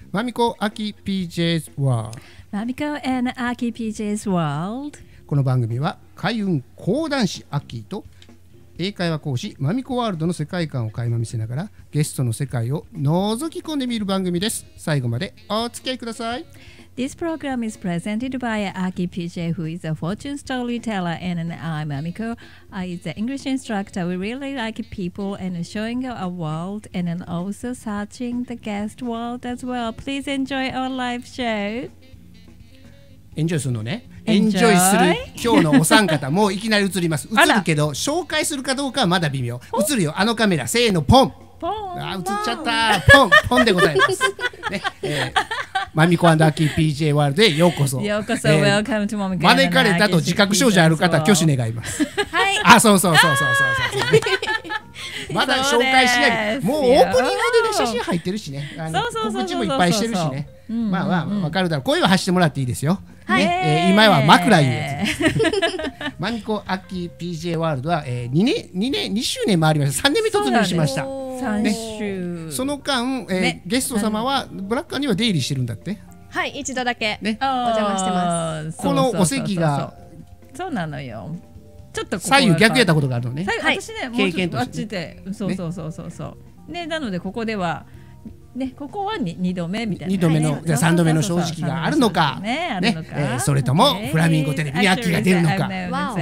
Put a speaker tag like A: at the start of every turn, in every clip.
A: マミコアキ PJ's World。
B: マミコ and アキ PJ's World。
A: この番組は開運講談師アッキーと英会話講師マミコワールドの世界観を垣間見せながらゲストの世界を覗き込んでみる番組です。最後までお付き合いください。
B: This program is presented by Aki PJ, who is a fortune storyteller, and I'm Amiko. I is the English instructor. We really like people and showing a world and also searching the guest world as well. Please enjoy our live show.
A: エンジョイするのね。エンジョイする今日のお三方もういきなり映ります。映るけど紹介するかどうかはまだ微妙。映るよ、あのカメラ。せーのポン。あ、映っちゃった。ポンポンでございます。ね、マミコ&アッキー PJ ワールドへようこそ。
B: ようこそ、Welcome to マミコ。
A: 招かれたと自覚症状ある方挙手願います。
C: はい。
A: あ、そうそうそうそうそうそう。まだ紹介しない。もうオープニングでね写真入ってるしね。告知もいっぱいしてるしね。まあまあわかるだろう。声は発してもらっていいですよ。ね、今は枕いうやつです。マミコアッキー PJ ワールドは2周年回りました。3年目突入しました。ね、その間、ゲスト様はブラッカーには出入りしてるんだって。
C: はい、一度だけ、
A: ね、
C: お邪魔してます。
A: このお席が
B: そうなのよ。ちょっと
A: 左右逆やったことがあるのね。
B: 私ね、もうちょっとあっちで、そうそうそうそうそうね、なのでここではね、ここは2度目みたいな、
A: 2度目の、じゃ3度目の正直があるのかね、それともフラミンゴテレビにアッキーが出るのか。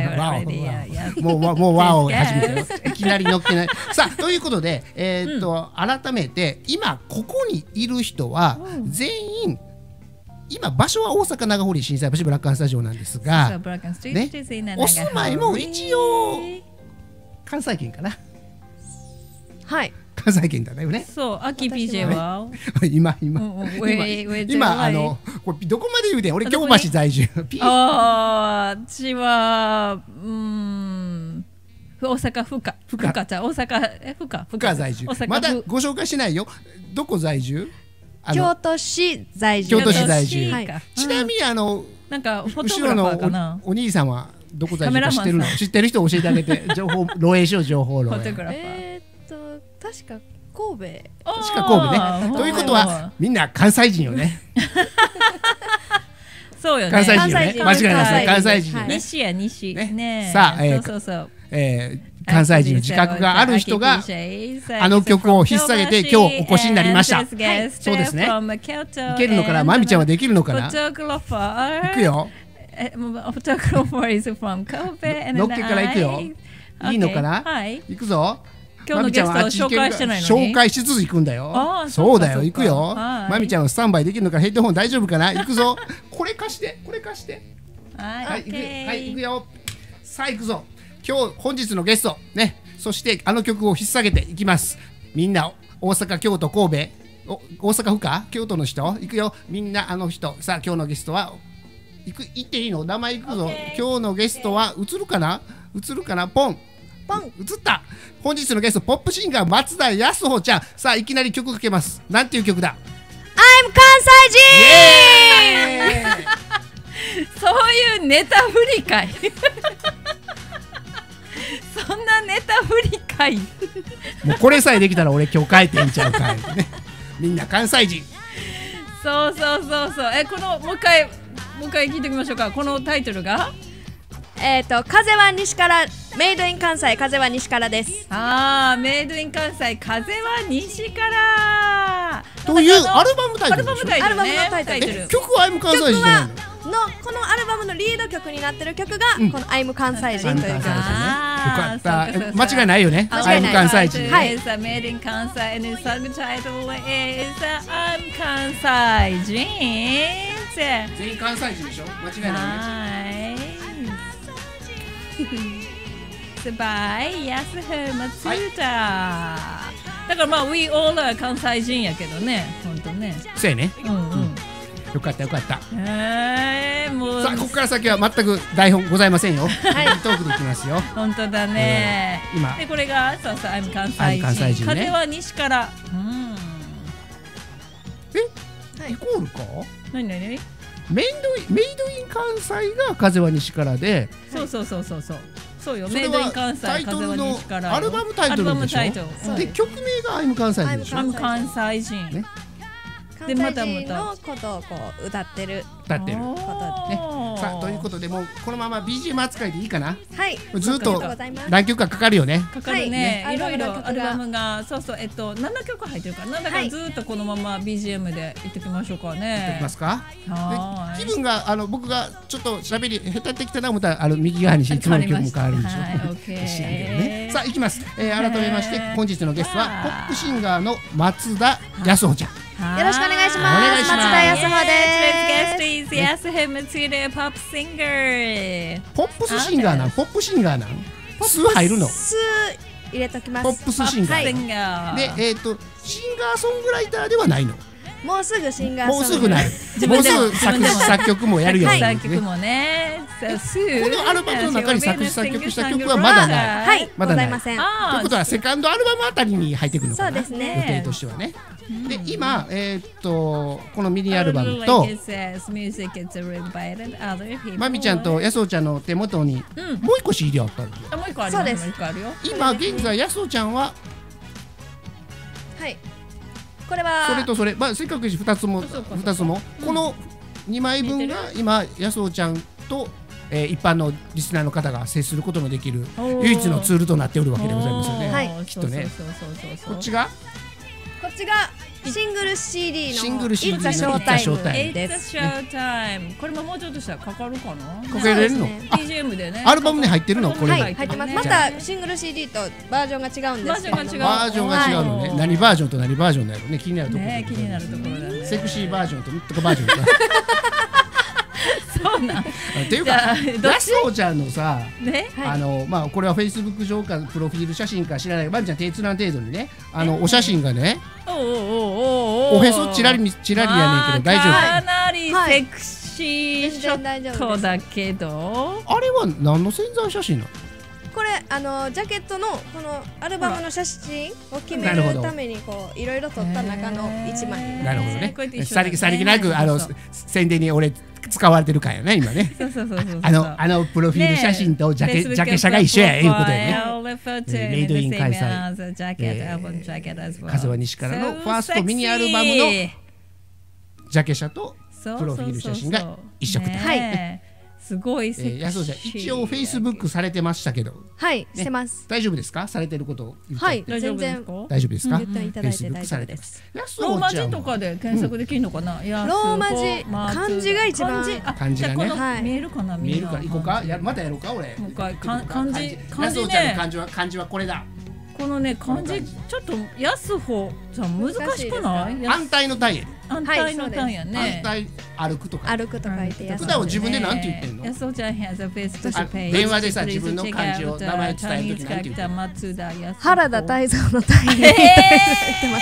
A: もうワオが始めていきなり乗っけない。さあということで、改めて今ここにいる人は全員、今場所は大阪長堀心斎橋ブラッカースタジオなんですが、ね、お住まいも一応関西圏かな。
C: はい、
A: 関西圏だよね。
B: そう、アキ PJ は
A: 今これどこまで言うてん。俺京橋在住。
B: ああ、私は大阪府下じゃ大阪府下
A: 在住。まだご紹介してないよ。どこ在住？
C: 京都市在住。
A: 京都市在住。ちなみに
B: なんかフォトグラファーかな。
A: お兄さんはどこ在住か知ってるの？知ってる人教えてあげて。情報漏洩しよう、情報漏洩。
C: 確か神戸。
A: 確か神戸ね。ということはみんな関西人よね。
B: そうよね。
A: 関西人よね。間違いない。関西人よね。
B: 西や西ね。
A: さあ、関西人の自覚がある人があの曲を引っ提げて今日お越しになりました。そうですね。いけるのかな。まみちゃんはできるのかな。いくよ。のっけからいくよ。いいのかな。いくぞ。
B: 今日のゲストを紹介してないのに
A: 紹介しつつ行くんだよ。そうだよ、行くよ。まみちゃんはスタンバイできるのか。ヘッドホン大丈夫かな。行くぞ。これ貸して、これ貸して。はい、行くよ。さあ行くぞ。本日のゲストね、そしてあの曲を引っ提げていきます。みんな大阪、京都、神戸、大阪府か京都の人行くよ。みんなあの人。さあ今日のゲストは行っていいの。名前行くぞ。今日のゲストは映るかな。ポン映った。本日のゲストポップシンガー松田康穂ちゃん。さあいきなり曲かけます。なんていう曲だ。
C: I'm 関西
B: 人。そういうネタ振り会。そんなネタ振り会。
A: もうこれさえできたら俺今日帰ってんちゃうかい、ね、みんな関西人。
B: そうこのもう一回聞いてみましょうか。このタイトルが
C: 風は西から、メイドイン関西、風は西からです。
B: ああ、メイドイン関西、風は西から
A: というアルバムタイトル。
C: アルバムのタイトル。
A: 曲は I'm 関西人じゃないの。
C: このアルバムのリード曲になってる曲がこの I'm 関西人という曲ですね。よ
A: かった。間違いないよね。I'm 関西人。
C: はい。
B: メイドイン関西 and the subtitle is I'm 関西人。
A: 全員関西人でしょ。間違いないね。
B: by 安風松田。だからまあ We all are 関西人やけどね、本当ね。
A: そうやね。よかった。
B: もう
A: さあここから先は全く台本ございませんよ。トークでいきますよ。
B: 本当だね。今でこれがそう I'm 関西人。風は西から。
A: イコールか。
B: 何？
A: メイドイン関西が風は西からで。
B: そうよ。メイドイン関西、風は西から。
A: アルバムタイトルでしょ。で曲名が I'm 関西人でしょ。
B: I'm 関西人。
C: 関西人のことをこう歌ってる
A: ことね。さあということでもうこのまま BGM 扱いでいいかな。
C: はい。
A: ずっと何曲かかかるよね。
B: かかるね。いろいろアルバムが7曲入ってるからなんだからずっとこのまま BGM でいってきましょうかね。
A: いってきますか。気分が僕がちょっと喋り下手ってきたらまた右側にいつもの曲も変わるんでしょう。さあ行きます。改めまして本日のゲストはポップシンガーの松田康穂ちゃん。
C: よろしくお願いします。松田康穂です。
B: Today's guest is Yasuho Matsuda, pop singer.
A: ポップスシンガーなん？ポップシンガーなん？ス入るの？
C: ス入れときます。
A: ポップスシンガー。でシンガーソングライターではないの？
C: もうすぐシンガーソング。
A: もうすぐなる。もうすぐ作曲もやるよね。
B: 作曲もね。
A: このアルバムの中に作曲した曲はまだない。
C: はい、まだないません。
A: ということはセカンドアルバムあたりに入ってくるのかな。
C: そうですね。
A: 予定としてはね。で今このミニアルバムとまみちゃんとやすおちゃんの手元にもう一個 CD あったんですよ。
B: もう一個ある。
C: そうです。
A: 今現在やすおちゃんは
C: はい。これは
A: それとそれ、せっかく2つもこの2枚分が今やすおちゃんと一般のリスナーの方が接することのできる唯一のツールとなっておるわけでございますよね。
C: はい、
A: きっとね。こっちが
C: シングル CD の
A: シングル CD の
C: It's a Showtime
B: です。これももうちょっとしたらかかるかな。
A: かけれるの
B: ？BGM でね。
A: アルバムに入ってるのこれ。
C: はい、入ってます。またシングル CD とバージョンが違うんですけど。
A: バージョンが違うのね。何バージョンと何バージョンだよね。気になるところ。
B: 気になるところだね。
A: セクシーバージョンととかバージョン。
B: そうなん。
A: っていうかやすおちゃんのさ、これはフェイスブック上かプロフィール写真か知らない。まみちゃん手つな程度にね、お写真がね。おへそチラリやねんけど大丈夫？
B: かなりセクシーショットだけど。
A: あれは何の宣材写真なの？
C: これジャケットのこのアルバムの写真を決めるためにこういろいろ撮った中の一枚。
A: なるほどね。さりげなく宣伝に俺使われてるかやね今ね。
B: そうプ
A: ロフィール写真とジャケ写が一緒やいうことやね。メイドイン開催。風は西からのファーストミニアルバムのジャケ写とプロフィール写真が一色と。
B: すごいセクシー。
A: やそうじゃ一応フェイスブックされてましたけど。
C: はい、してます。
A: 大丈夫ですか？されてることを言っちゃって。
C: はい、全然
A: 大丈夫ですか？
C: 言っていただいて大丈夫です。
B: ローマ字とかで検索できるのかな？
C: ローマ字、漢字が一番。
A: 漢字がね。
B: 見えるかな？
A: 見えるから行こうか。またやろうか俺。
B: もう一回漢字ね。
A: 漢字はこれだ。
B: このね漢字ちょっとやすほさん難しくない？
A: 安泰の泰や。
B: 安泰の泰やね。
A: 安泰歩くとか。
C: 歩くと書いてやす。
A: 普段は自分でなんて言ってんの？
B: やすほちゃん has a Facebook page。
A: 電話でさ自分の漢字を名前伝えるときなんて言ってんの？
C: 原田泰造の泰で言ってます。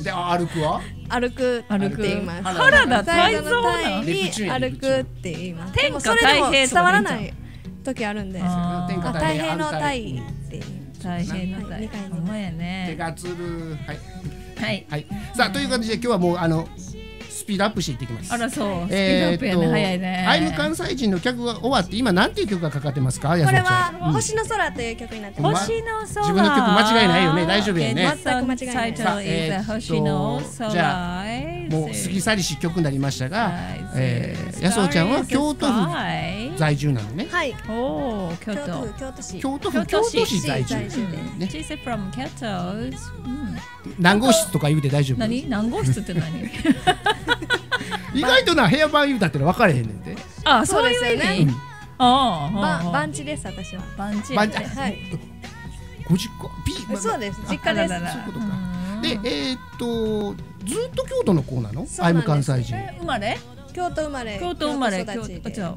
A: で歩くは？
C: 歩くって言います。
B: 原田泰造の
C: に歩くって言います。
B: 天下太平
C: 伝わらない時あるんで。太平の太って言います。
B: 大変な大変。ほんまやね。
A: 手がつる。
B: はい。
A: さあという感じで今日はもうスピードアップしていってきます。
B: あらそう。スピードアップやね。早いね。
A: アイム関西人の曲が終わって今なんていう曲がかかってますか？これ
C: は星の空という曲になってます。
B: 星の空。
A: 自分の曲間違いないよね。大丈夫やね。
C: 全く間違いない。
B: 星の空。
A: じゃあもう過ぎ去りし曲になりましたが、やすおちゃんは京都府在住なのね。
C: はい。
B: おお、京都
A: 市在住。
B: ね。She's from Kyoto。
A: 何号室とか言うて大丈夫？
B: 何号室って何？
A: 意外とな部屋番言うたっての分かれへんねんて。
B: あ、そうですよね。
C: 番地です私は。
B: 番地。
C: はい。
A: ご実家。
C: そうです。実家です。
A: そういうことか。でずっと京都の子なの？アイム関西人。
B: 生まれ？
C: 京都生まれ。
B: 京都生まれ。学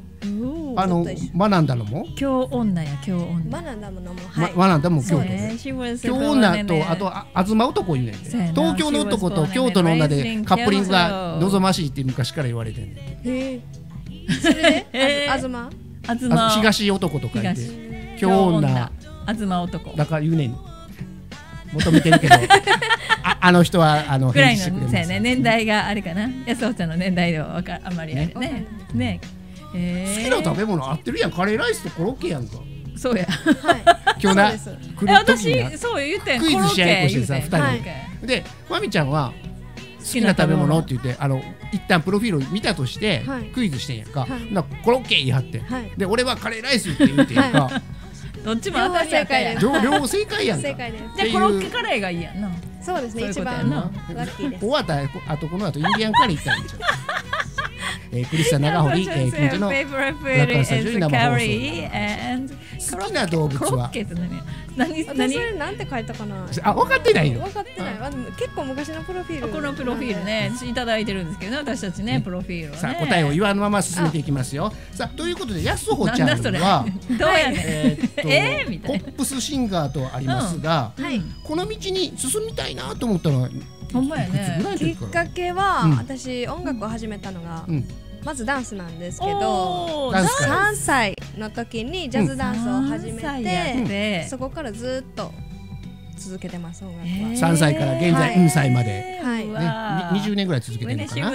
A: んだのも？
B: 京女や京女。
C: 学んだものも。
A: 学んだも京都で。京女とあと東男言うねん。東京の男と京都の女でカップリングが望ましいって昔から言われてんねん。
C: へえ。それで
B: 東
A: 男とか言って京女
B: 東男
A: だから言うねん。求めてるけどあの人は
B: ぐらいの年代があれかな。やすおちゃんの年代ではあんまりあれね。
A: 好きな食べ物合ってるやん。カレーライスとコロッケやんか。
B: そうや。
A: 今日な
B: 私そう言って
A: クイズしややこしてさ2人でまみちゃんはきな食べ物って言って一旦プロフィールを見たとしてクイズしてんやんか。コロッケ言い張って、で俺はカレーライスって言ってんやんか。
B: どっちも当たりやったやん。
A: 両方正解やんか。
C: 正解です。
B: じゃあコロッケカレーがいいやんな。
C: そうですね、一番ラッキーです。
A: 終わったあとこの後インディアンカレー行ったらいいんちゃう。クリスタ長堀近所のブラックアンスタジオに生放送。好きな動物は
C: 私それなんて書いたかな。
A: 分かってないよ。
C: 分かってない。結構昔のプロフィール。
B: このプロフィールねいただいてるんですけどね、私たちねプロフィールはね。
A: さあ答えを言わぬまま進めていきますよ。さあということでやすほちゃんは
B: どうやねん
A: ポップスシンガーとありますが、この道に進みたいなと思ったのは
B: ほんまやね。
C: きっかけは私音楽を始めたのがまずダンスなんですけど、3歳の時にジャズダンスを始めて、そこからずっと続けてます音楽は。
A: 3歳から現在4歳まで20年ぐらい続けてるのかな。も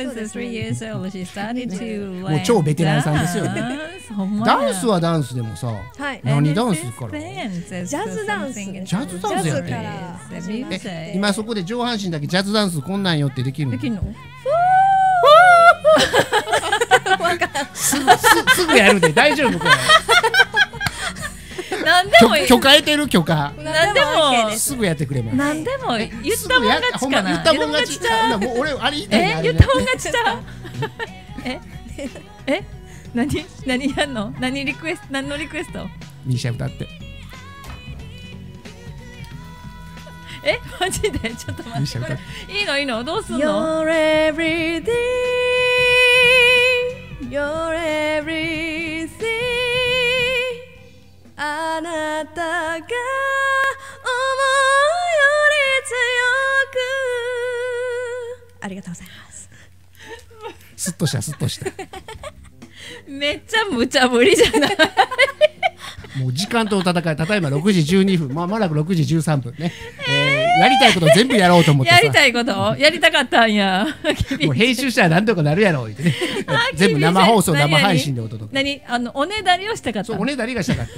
A: う超ベテランさんですよね。ダンスはダンスでもさ、何ダンスからジ
C: ャズダンスや
A: って今そこで上半身だけジャズダンスこんなんよってできるの？すぐやるで大丈夫これ。
B: 何でも
A: 許可得てる許可。
B: 何でも
A: すぐやってくれます。
B: 何でも言ったもん勝ちかな。
A: 言ったもん勝ちちゃう。もう俺あれ言いたい。
B: 言ったもん勝ちちゃう。何やんの？何のリクエスト？
A: ミーシャ歌って。
B: マジでちょっと待って。これいいのどうすんの？
C: You're everything, you're everything あなたが思うより強く。ありがとうございます。
A: すっとした。
B: めっちゃ無茶ぶりじゃない？
A: もう時間との戦い、例えば6時12分、まもなく6時13分ね、やりたいこと全部やろうと思ってさ。
B: やりたいことやりたかったんや。
A: もう編集したらなんとかなるやろうってね。全部生放送生配信でお届け。
B: おねだりをしたかった。
A: そうおねだりがしたかった。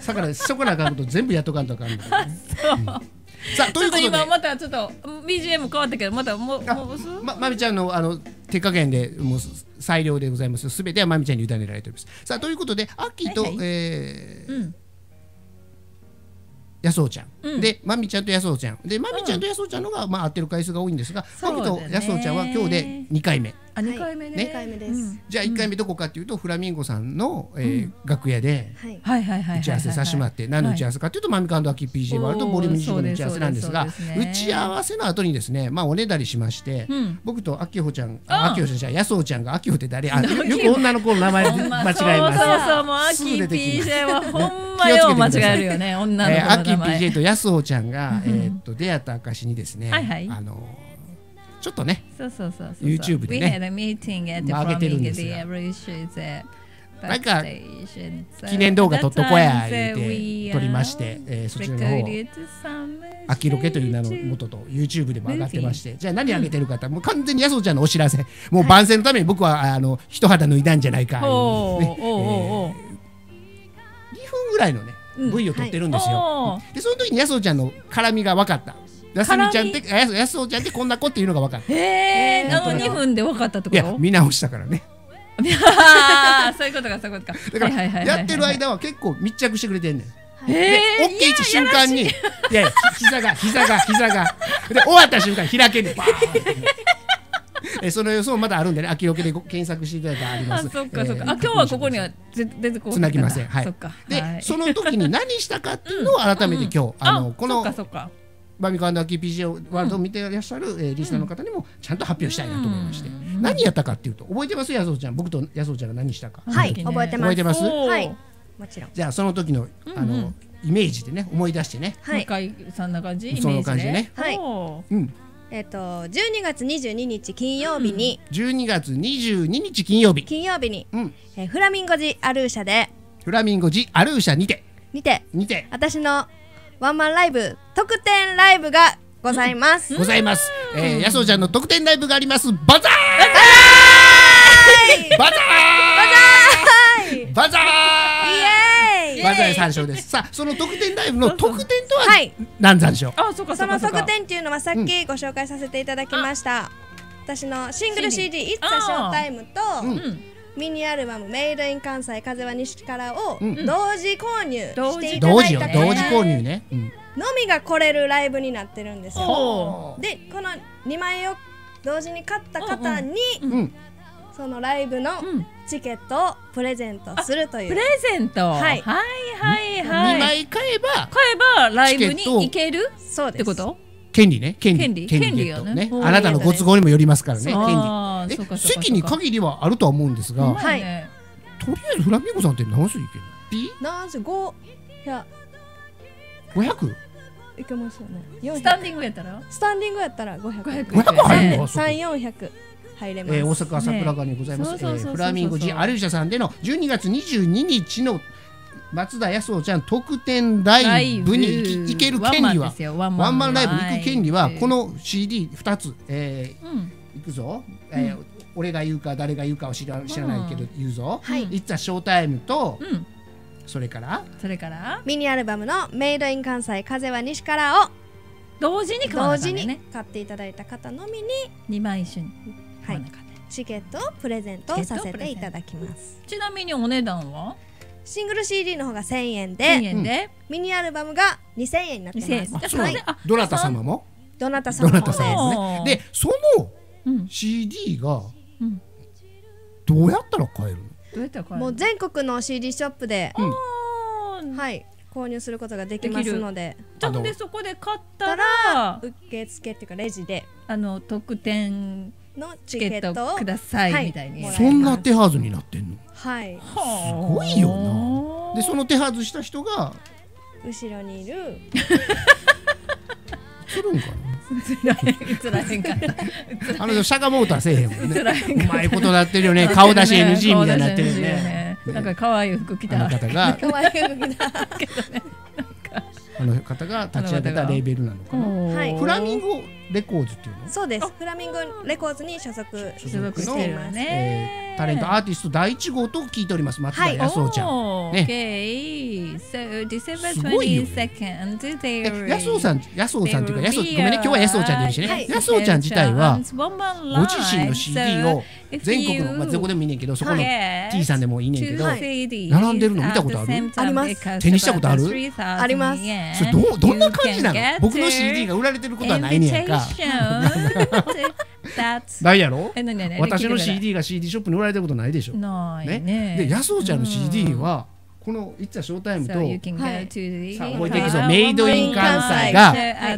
A: だからそこなあかんこと全部やっとかんとあかんの。さあということで
B: 今またちょっと BGM 変わったけどまたもう
A: まみちゃんの手加減でもう裁量でございます。すべてはまみちゃんに委ねられております。さあということでアッキーとやそうちゃん、でまみちゃんとやそうちゃんでまみちゃんとやそうちゃんのが会ってる回数が多いんですが、僕とやそうちゃんは今日で2回目。
B: 2回目ね。
C: 2回目です。
A: じゃあ1回目どこかっていうとフラミンゴさんの楽屋で打ち合わせさせてもらって、何の打ち合わせかっていうとマミカ&アキ PJ ワールドボリューム25の打ち合わせなんですが、打ち合わせの後にですねおねだりしまして、僕とアキホちゃんじゃやそうちゃんがアキホって誰？よく女の子の名前間違えます。
B: そうもうアキ PJ はほんまよ間違えるよね女の子の名前。
A: アキ PJ とやそうちゃんが出会った証にですね、ちょっとね、YouTube でね、上げてるんですが、なんか記念動画撮っとこや言って撮りまして、そちらの方アキロケという名の元と YouTube でも上がってまして、じゃあ何上げてるかってもう完全にやそうちゃんのお知らせ、もう番宣のために僕は一肌脱いだんじゃないか、2分ぐらいのね V を撮ってるんですよ。でその時にやそうちゃんの絡みが分かった。やすみちゃんってやすおちゃんってこんな子っていうのが分かった。
B: 2分で分かったってこと？
A: いや見直したからね。
B: そういうことか。だ
A: からやってる間は結構密着してくれてんねん。で OK 一瞬間に膝がで終わった瞬間開けんねん。その予想まだあるんでね、秋ロケで検索していただいたらあります。
B: そっか。今日はここには出てこない。
A: つなぎません。はい。でその時に何したかっていうのを改めて今日このバミカ&アキ PJ ワールドを見ていらっしゃるリスナーの方にもちゃんと発表したいなと思いまして、何やったかっていうと覚えてます？やそうちゃん、僕とやそうちゃんが何したか。
C: はい、覚えてます。はい、もちろん。
A: じゃあその時のイメージでね思い出してね。
B: はい。そんな感じ。
A: その感じね。
C: はい。12月22日金曜日に
A: 12月22日金曜日
C: にフラミンゴジアルーシャで
A: フラミンゴジアルーシャにて私のワンマンライブ特典ライブがございます。やそうちゃんの特典ライブがあります。バザーバザー参照です。さあその特典ライブの特典とは何なんでしょう？
C: その特典っていうのはさっきご紹介させていただきました私のシングル CD「It's a Showtime」とミニアルバム「メイドイン関西風は西から」を同時購入していただいた
A: 同時購入ね
C: のみが来れるライブになってるんですよ。でこの2枚を同時に買った方にそのライブのチケットをプレゼントするという。
B: プレゼント。はいはいはい。
A: 2枚買え
B: ばライブに行けるってこと？
A: 権利ね、権利よね。あなたのご都合にもよりますからね。権利。席に限りはあるとは思うんですが、とりあえずフラミンゴさんって何種いけるの？ P？
C: 何種500？ いけますよね。
B: スタンディングやったら？
C: スタンディングやったら500。
A: 500入るの
C: ？3、400入れます。
A: 大阪桜川にございますフラミンゴジアルシャさんでの12月22日の松田康夫ちゃん特典ライブに行ける権利はワンマンライブに行く権利はこの CD2 ついくぞ俺が言うか誰が言うかは知らないけど言うぞIt's a Showtimeとそれから
C: ミニアルバムのメイドイン関西風は西からを
B: 同時に
C: 買っていただいた方のみに
B: 2枚一緒に
C: チケットをプレゼントさせていただきます。
B: ちなみにお値段は
C: シングル CD の方が1000円でミニアルバムが2000円になってます。
A: どなた様も
C: どなた様もです
A: でその CD がどうやったら買えるの？
C: もう全国の CD ショップで購入することができますので、
B: じゃあそこで買ったら
C: 受付っていうかレジで
B: 特典
C: のチケットを
B: くださいみたいに
A: そんな手はずになってんの？
C: はい
A: すごいよな。でその手はずした人が
C: 後ろにいる
A: 映るんか
B: な？映らへんかった
A: シャガモーターせえへんもんね。うまいことなってるよね。顔出し NG みたいになってるよね。
B: なんか可愛い服着た
A: 方が
C: 可愛い服着たけどね。
A: あの方が立ち上げたレーベルなのかな。フラミンゴレコーズっていうの？
C: そうです。フラミンゴレコーズに所属しています。
A: タレントアーティスト第1号と聞いております松田康夫ちゃん。
B: Okay, so December 22nd.
A: 康夫さんっていうかごめんね今日は康夫ちゃんでいるしね。康夫ちゃん自体はご自身の CD を全国のどこでもいいねんけどそこの T さんでもいいねんけど並んでるの見たことある？
C: あります。
A: 手にしたことある？
C: あります。
A: それどんな感じなの？僕の CD が売られてることはないねやんか。ないやろ？私の CD が CD ショップに売られてることないでしょ。
B: ないね。
A: で安尾ちゃんの CD はこのIt's a Showtimeとさあ覚えていくぞメイドイン関西が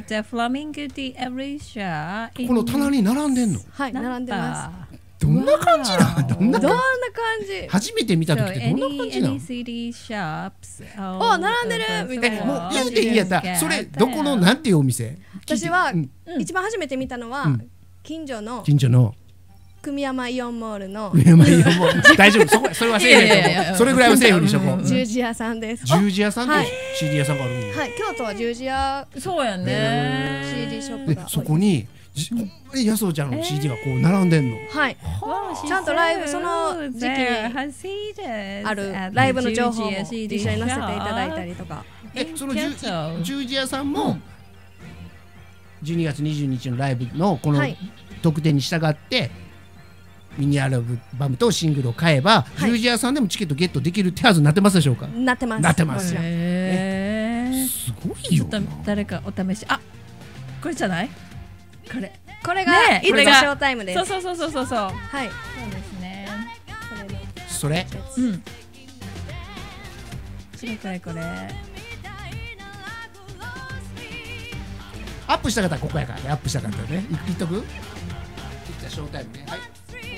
A: この棚に並んでんの？
C: はい並んでます。
A: どんな感じなの？
C: どんな感じ？
A: 初めて見た時ってどんな感じなの？
C: お並んでるみたいな。
A: もう言うていいんやったらそれどこのなんていうお店？
C: 私は一番初めて見たのは近所の組山イオンモールの
A: 大丈夫それはセーフそれぐらいはセーフにしとこう。
C: 十字屋さんです。
A: 十字屋さんって CD 屋さんがあるんや。
C: はい京都は十字屋
B: そうやね
C: CD ショップが
A: そこに安尾ちゃんの CD がこう並んでんの？
C: はいちゃんとライブその時期にあるライブの情報も一緒に載せていただいたりとか。
A: その十字屋さんも12月22日のライブのこの特典に従ってミニアルバムとシングルを買えば十字屋さんでもチケットゲットできる手はずになってますでしょうか？
C: なってます。
A: なってます。すごいよな。
B: 誰かお試しこれじゃない？これが
C: It's a Showtimeです。
B: そうはいそうですね。
A: それ
B: これ
A: アップした方はここやからね。アップした方ね言っとく？It's a Showtimeね。はい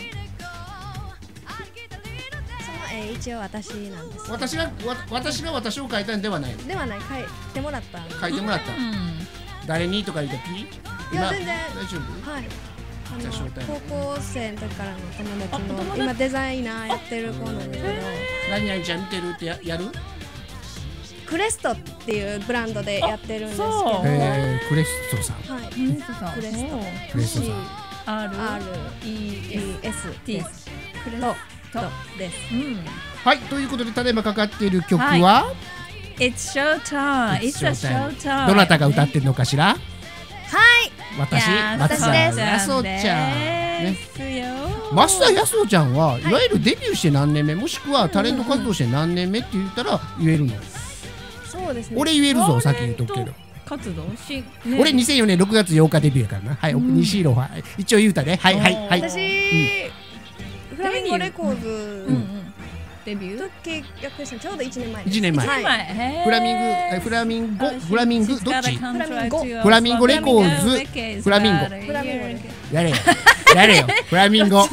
C: 一応私なんです。
A: 私が私を書いたんではない。
C: ではない書いてもらった。
A: 書いてもらった。誰にとか言うとき？
C: いや全然
A: 大丈夫？
C: はい。高校生の時からの友達の今デザイナーやってる子なんですけど。
A: 何々ちゃん見てるってやる？
C: クレストっていうブランドでやってるんですけど。
A: クレストさん。
C: はい。クレストさん。REST クレスト。です。
A: はい、ということでただいまかかっている曲は
B: It's Showtime。It's a Showtime。
A: どなたが歌ってるのかしら？
C: はい。
A: 私です。
C: 松田
A: 康夫ちゃん。
B: ですよ。
A: 増田康夫ちゃんはいわゆるデビューして何年目、もしくはタレント活動して何年目って言ったら言えるの？
C: そうですね。
A: 俺言えるぞ、先言うとくけど。
B: 活動し、
A: 俺2004年6月8日デビューやからな。はい、西色は一応言うたね。はいはいはい。
C: 私フラミンゴレコーズデビュー契約したちょうど1年前です。
A: 1年前。フラミンゴどっち？フラミンゴレコーズフラミンゴ。やれよフラミンゴ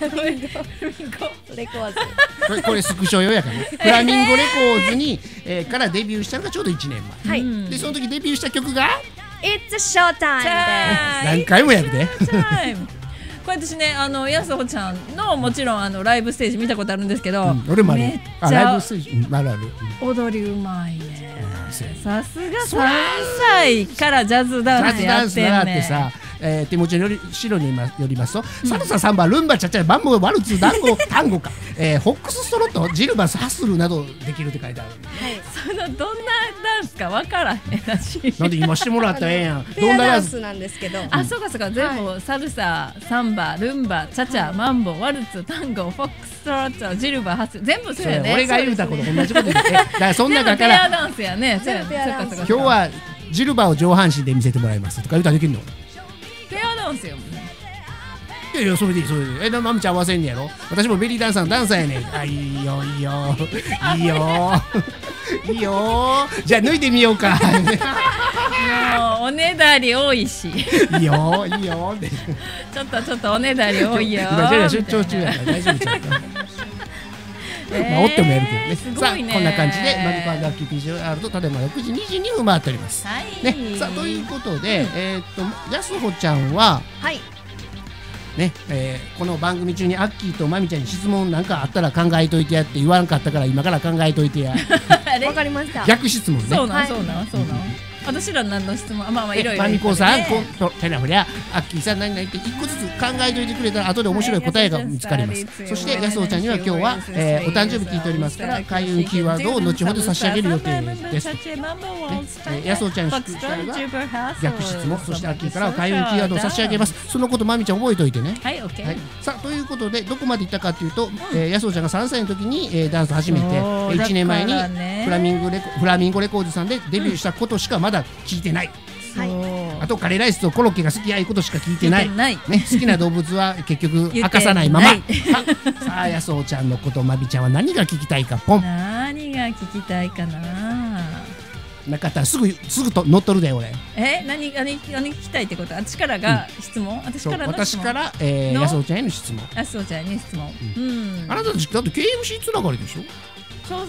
C: レコーズ。
A: これスクショ用やからね。フラミンゴレコーズにからデビューしたのがちょうど1年前。はい。でその時デビューした曲が
C: It's Showtime。
A: 何回もやるで。
B: これ私ね、やすほちゃんのもちろんライブステージ見たことあるんですけど、
A: 俺もある。
B: めっちゃ
A: ライブステージあるある。
B: 踊りうまいね。さすが3歳からジャズダンスやってんね。
A: 手持ちの白によりますと、サルサ、サンバ、ルンバ、チャチャ、バンボ、ワルツ、ダンゴ、タンゴか、ホックスストロット、ジルバス、ハッスルなどできるって書いてある。
B: そのどんなダンスかわからへんらしい。
A: なんで今してもらったらええやん。
C: ペアダンスなんですけど。
B: あ、そうかそうか、全部サルサ、サンバ、ルンバ、チャチャ、マンボ、ワルツ、タンゴ、フォックスストロット、ジルバ、ハッスル、全部そうやね。
A: 俺が言うたこと同じこと言って。だからそん中から。
B: ペアダンスやね。
A: 今日はジルバを上半身で見せてもらいますとか言うたらできるの？
B: ペアダンスやもんね。
A: いやそれでいいそれでいい。マミちゃん合わせんねやろ。私もベリーダンサーのダンサーやねん。あ、いいよいいよいいよいいよ。じゃあ脱いでみようか。
B: もうおねだり多いし。
A: いいよいいよ。
B: ちょっとおねだり多いよ。
A: 今出張中やから大丈夫ちゃうか。まあ、おってもやるけどね。さあこんな感じでマリカンラッキー PCR とただいま6時22分回っております。ね、さあということで、やすほちゃんは、ね、この番組中にアッキーとマミちゃんに質問なんかあったら考えといてやって言わんかったから今から考えといてや。
C: わかりました。
A: 逆質問ね。
B: そうなん。私ら何の質問、まあいろいろ。
A: マミコさん、てなふりゃ、アッキーさん何々って一個ずつ考えといてくれたら後で面白い答えが見つかります。そしてやすおちゃんには今日は、お誕生日聞いておりますから開運キーワードを後ほど差し上げる予定です。やすおちゃんに宿したのが逆質問、そしてアッキーからは開運キーワードを差し上げます。そのことマミちゃん覚えておいてね。
B: はい、OK。
A: さあということでどこまでいったかというと、やすおちゃんが3歳の時にダンスを始めて1年前にフラミンゴレコーズさんでデビューしたことしかまだ聞いてない。あとカレーライスとコロッケが好きあいうことしか聞いてない。ね、好きな動物は結局明かさないまま。さあやすおちゃんのことまびちゃんは何が聞きたいかポン。
B: 何が聞きたいかな。
A: なかったらすぐと乗っとるで俺。
B: 何聞きたいってこと？私からが質問？私
A: からやすおちゃんへの質問。
B: やすおちゃんへの質問。
A: あなたたちだって KMC つながりでしょ？
B: そう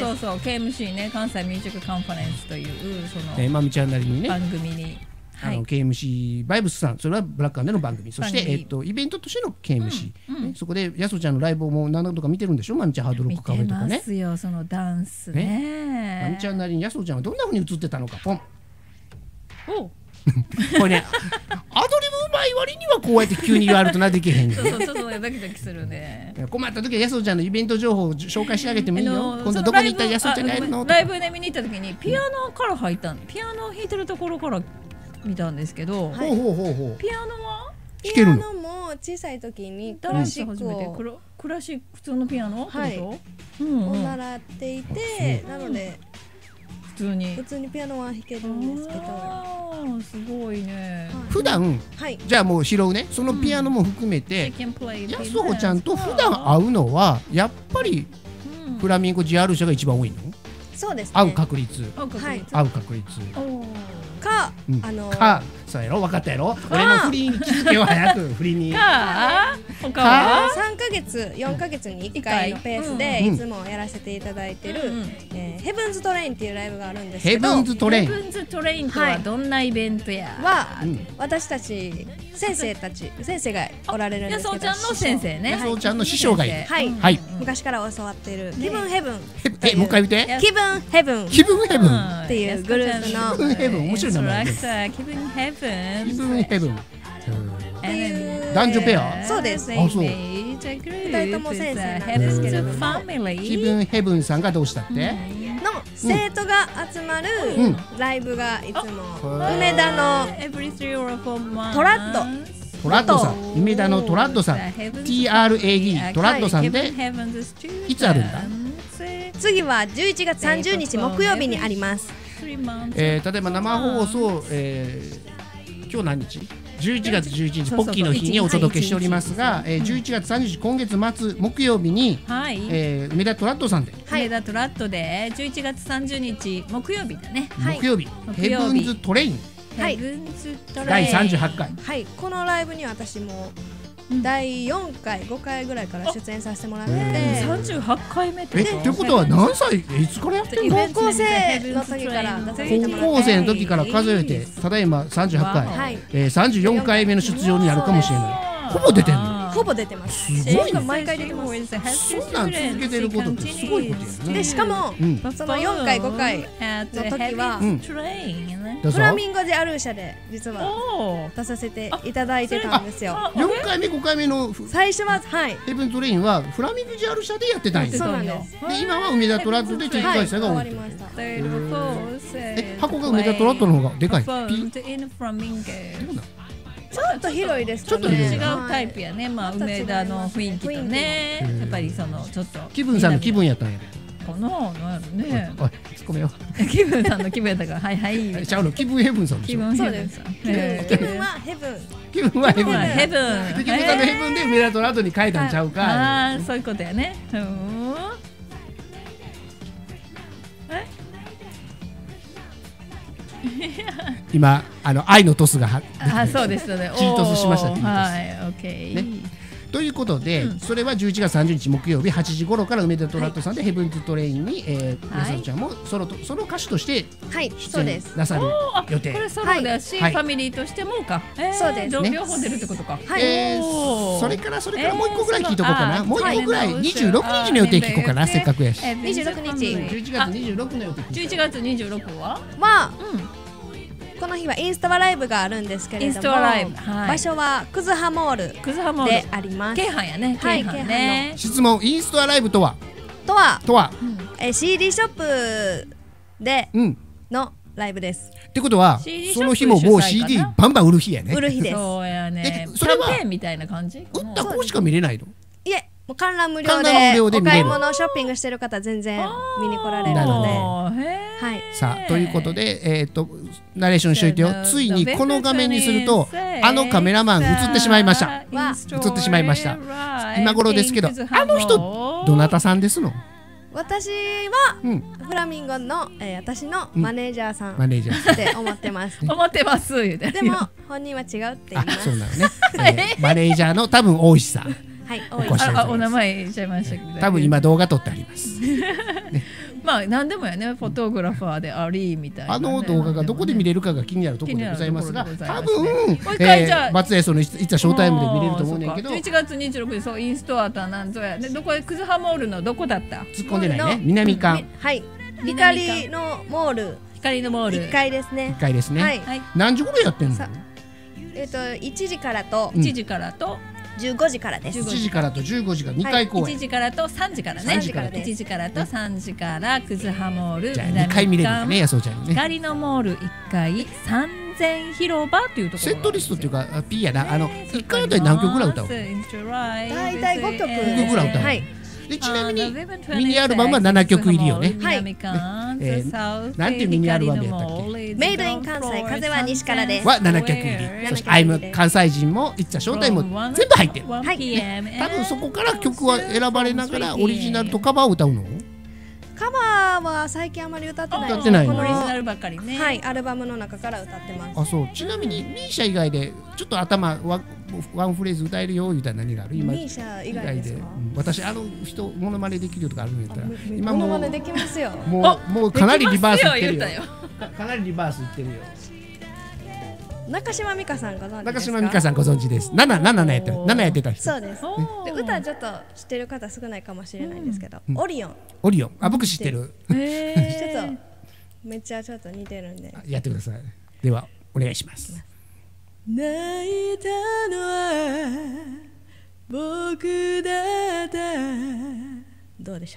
B: KMC ね、関西ミュージックカンファレンスというその
A: まみちゃんなりにね
B: 番組に、
A: KMC バイブスさん、それはブラックアンデの番組、そしてイベントとしての KMC、そこでやすおちゃんのライブをもう何度か見てるんでしょ。まみちゃんハードロックカフェとかね。
B: 見てますよ、そのダンスね。
A: まみちゃんなりにやすおちゃんはどんな風に映ってたのかポン。これね、アドリブうまい割にはこうやって急に言われるとなできへんねん。
B: そうドキドキするね。
A: 困った時はやすおちゃんのイベント情報を紹介してあげてもいいよ。今度どこに行ったらやすおちゃんに会えるの？
B: ライブで見に行った時にピアノから入ったの。ピアノを弾いてるところから見たんですけど。
A: ピアノは
C: 弾けるの？ピアノも小さい時にクラシックを
B: クラシック普通のピアノを
C: 習っていて、なので普通にピアノは弾けるんですけど。
B: すごいね。
A: 普段じゃあもう拾うね、そのピアノも含めてやすほちゃんと普段会うのはやっぱりフラミンゴ GR 社が一番多いの？
C: そうですね。
A: 会う確率かそうやろ、分かったやろ。俺の振りに気づけよ、早く振りに。
B: 他は
C: 3ヶ月4ヶ月に1回のペースでいつもやらせていただいてるヘブンズトレインっていうライブがあるんですけど、
A: ヘブンズトレイ
B: ンとはどんなイベントや？
C: 私たち先生がおられるんですけど、
B: やすおちゃんの先生ね。
A: やすおちゃんの師匠がいる。
C: 昔から教わっている気分ヘブン。
A: もう一回言って。
C: 気分ヘブンっていうグループの。
A: 気分ヘブン、面白い名前です。
B: 気分ヘブン。
A: 気分ヘブン。
C: っていう
A: 男女ペア？
C: そうです。
A: あ、そう。
C: 2人とも先生なんですけれども、
A: 気分ヘブンさんがどうしたって？
C: の生徒が集まるライブがいつも梅田のトラッ
A: トラッドさん、梅田のトラッドさん、TRAD トラッドさんでいつあるんだ？
C: 次は11月30日木曜日にあります。
A: 例えば生放送、今日何日？11月11日ポッキーの日にお届けしておりますが、11月30日今月末木曜日に、梅田トラッドさんで、
B: 梅田トラッドで11月30日木曜日だね。
A: 木曜日、ヘブンズトレイン、
B: ヘブンズトレイン
A: 第38回。
C: はい、このライブに私も第4回5回ぐらいから出演させてもらって、
B: 38回目って
A: ことは何歳？いつからやってるの？
C: 高校生の時から出させてもらって、
A: 高校生の時から数えてただいま38回、34回目の出場になるかもしれない。ほぼ出てんの？
C: ほぼ出てます。
A: すごいね。
C: 毎回出てます。
A: そんなん続けてることってすごいことやね。
C: でしかも、その4回5回の時は、フラミンゴ・デ・アルーシャで実は出させていただいてたんですよ。
A: 4回目5回目の
C: 最初は
A: ヘブントレインはフラミンゴ・デ・アルーシャでやってたんや。
C: そうなんです。
A: で今は梅田トラッドで定期開催が多い。箱が梅田トラッドの方がでかい。
C: ちょっと広いですかね。
B: 違うタイプやね。まあ梅田の雰囲気とね、やっぱりそのちょっと
A: 気分さんの気分やったんやで。
B: このなんやろね。
A: おい、突っ込めよ。
B: 気分さんの気分やったから、はいはい。
A: ちゃうの、気分ヘブンさんでしょ。
C: 気分ヘブンさん。気分はヘブン。
A: 気分はヘブン。
B: ヘブン。
A: 気分さんのヘブンで梅田トラッドに変えたんちゃうか。
B: ああ、そういうことやね。
A: 今愛のトスが
B: そうですね。
A: チートスしました。
B: はい、オッケー。
A: ということで、それは11月30日木曜日8時頃から梅田トラッドさんでヘブンズトレインにやさるちゃんもソロ歌手として出演なさる予定。
B: これソロだし、ファミリーとしてもか。
C: そうです。
B: 両方出るってことか。
A: それからもう一個ぐらい聞いとこうかな。もう一個ぐらい26日の予定聞こうかな。せっかくやし。
C: 26日。
A: 11月26の予定。
B: 11月26は？
C: この日はインスタライブがあるんですけれども、場所はクズハモールであります。
B: 京阪やね。京阪ね。
A: 質問、インスタライブとは
C: CD ショップでのライブです。
A: ってことはその日ももう CD バンバン売る日やね。
C: 売る日です。
B: そうやね。キャンペーンみたいな感じ？
A: 売った子しか見れないの？
C: いえ、もう観覧無料でお買い物ショッピングしてる方全然見に来られるので。
A: さあということでナレーションしといてよ。ついにこの画面にするとカメラマン映ってしまいました。今頃ですけど、あの人どなたさんですの？
C: 私はフラミンゴの私のマネージャーさんって思ってます。
B: 思ってます言うて。
C: でも本人は違うって言います。
A: そうなのね。マネージャーの多分大石さん。
B: お名前言っちゃいましたけど、
A: 多分今動画撮ってあります。
B: まあ何でもやね、フォトグラファーでありみたいな。
A: 動画がどこで見れるかが気になるところでございますが、多分松江そのいつはショータイムで見れると思うねんけど、
B: 11月26日そうインストアタなんぞやね。どこクズハモールのどこだった？
A: 突っ込んでないね。南館。
C: はい。光のモール。
B: 光のモール。
C: 1階ですね。
A: 1階ですね。何時頃やってんの
C: ？1時からと15時からです。
A: 1時からと15時から2回公演。
B: 1時からと3時からね。1時からと3時からクズハモール。
A: じゃあ2回見れるんだね、やそうちゃんにね。
B: 光のモール1階3000広場というところ。
A: セットリストっていうか P やな。1回あたり何曲ぐらい歌う？
C: 大体5曲
A: ぐらい歌う。でちなみにミニアルバムは7曲入りよね。なんていうミニアルバムやったっけ？
C: メイドイン関西風は西からです。
A: は7曲入り。そしてアイム関西人もいっちゃショータイムも全部入ってる。多分そこから曲は選ばれながらオリジナルとカバーを歌うの？
C: カバーは最近あまり歌ってない。
A: 歌ってないの？
B: オリジナルばっかりね。
C: はい、アルバムの中から歌ってます。
A: あ、そう。ちなみにミーシャ以外でちょっとワンフレーズ歌えるよみたいな何がある？今
C: ミーシャ以外ですか？
A: 私人モノマネできるとかあるんやったら
C: 今モノマネできますよ。
A: もうかなりリバースいってるよ。かなりリバースいってるよ。
C: 中島美嘉さんご存知ですか？
A: 中島美嘉さんご存知です。7やってた人。
C: そうです。で歌ちょっと知ってる方少ないかもしれないんですけど、オリオン。
A: 僕知ってる。
C: ちょっとめっちゃちょっと似てるんで。
A: やってください。ではお願いします。
C: 泣いたのは僕だった。どうでしょうか？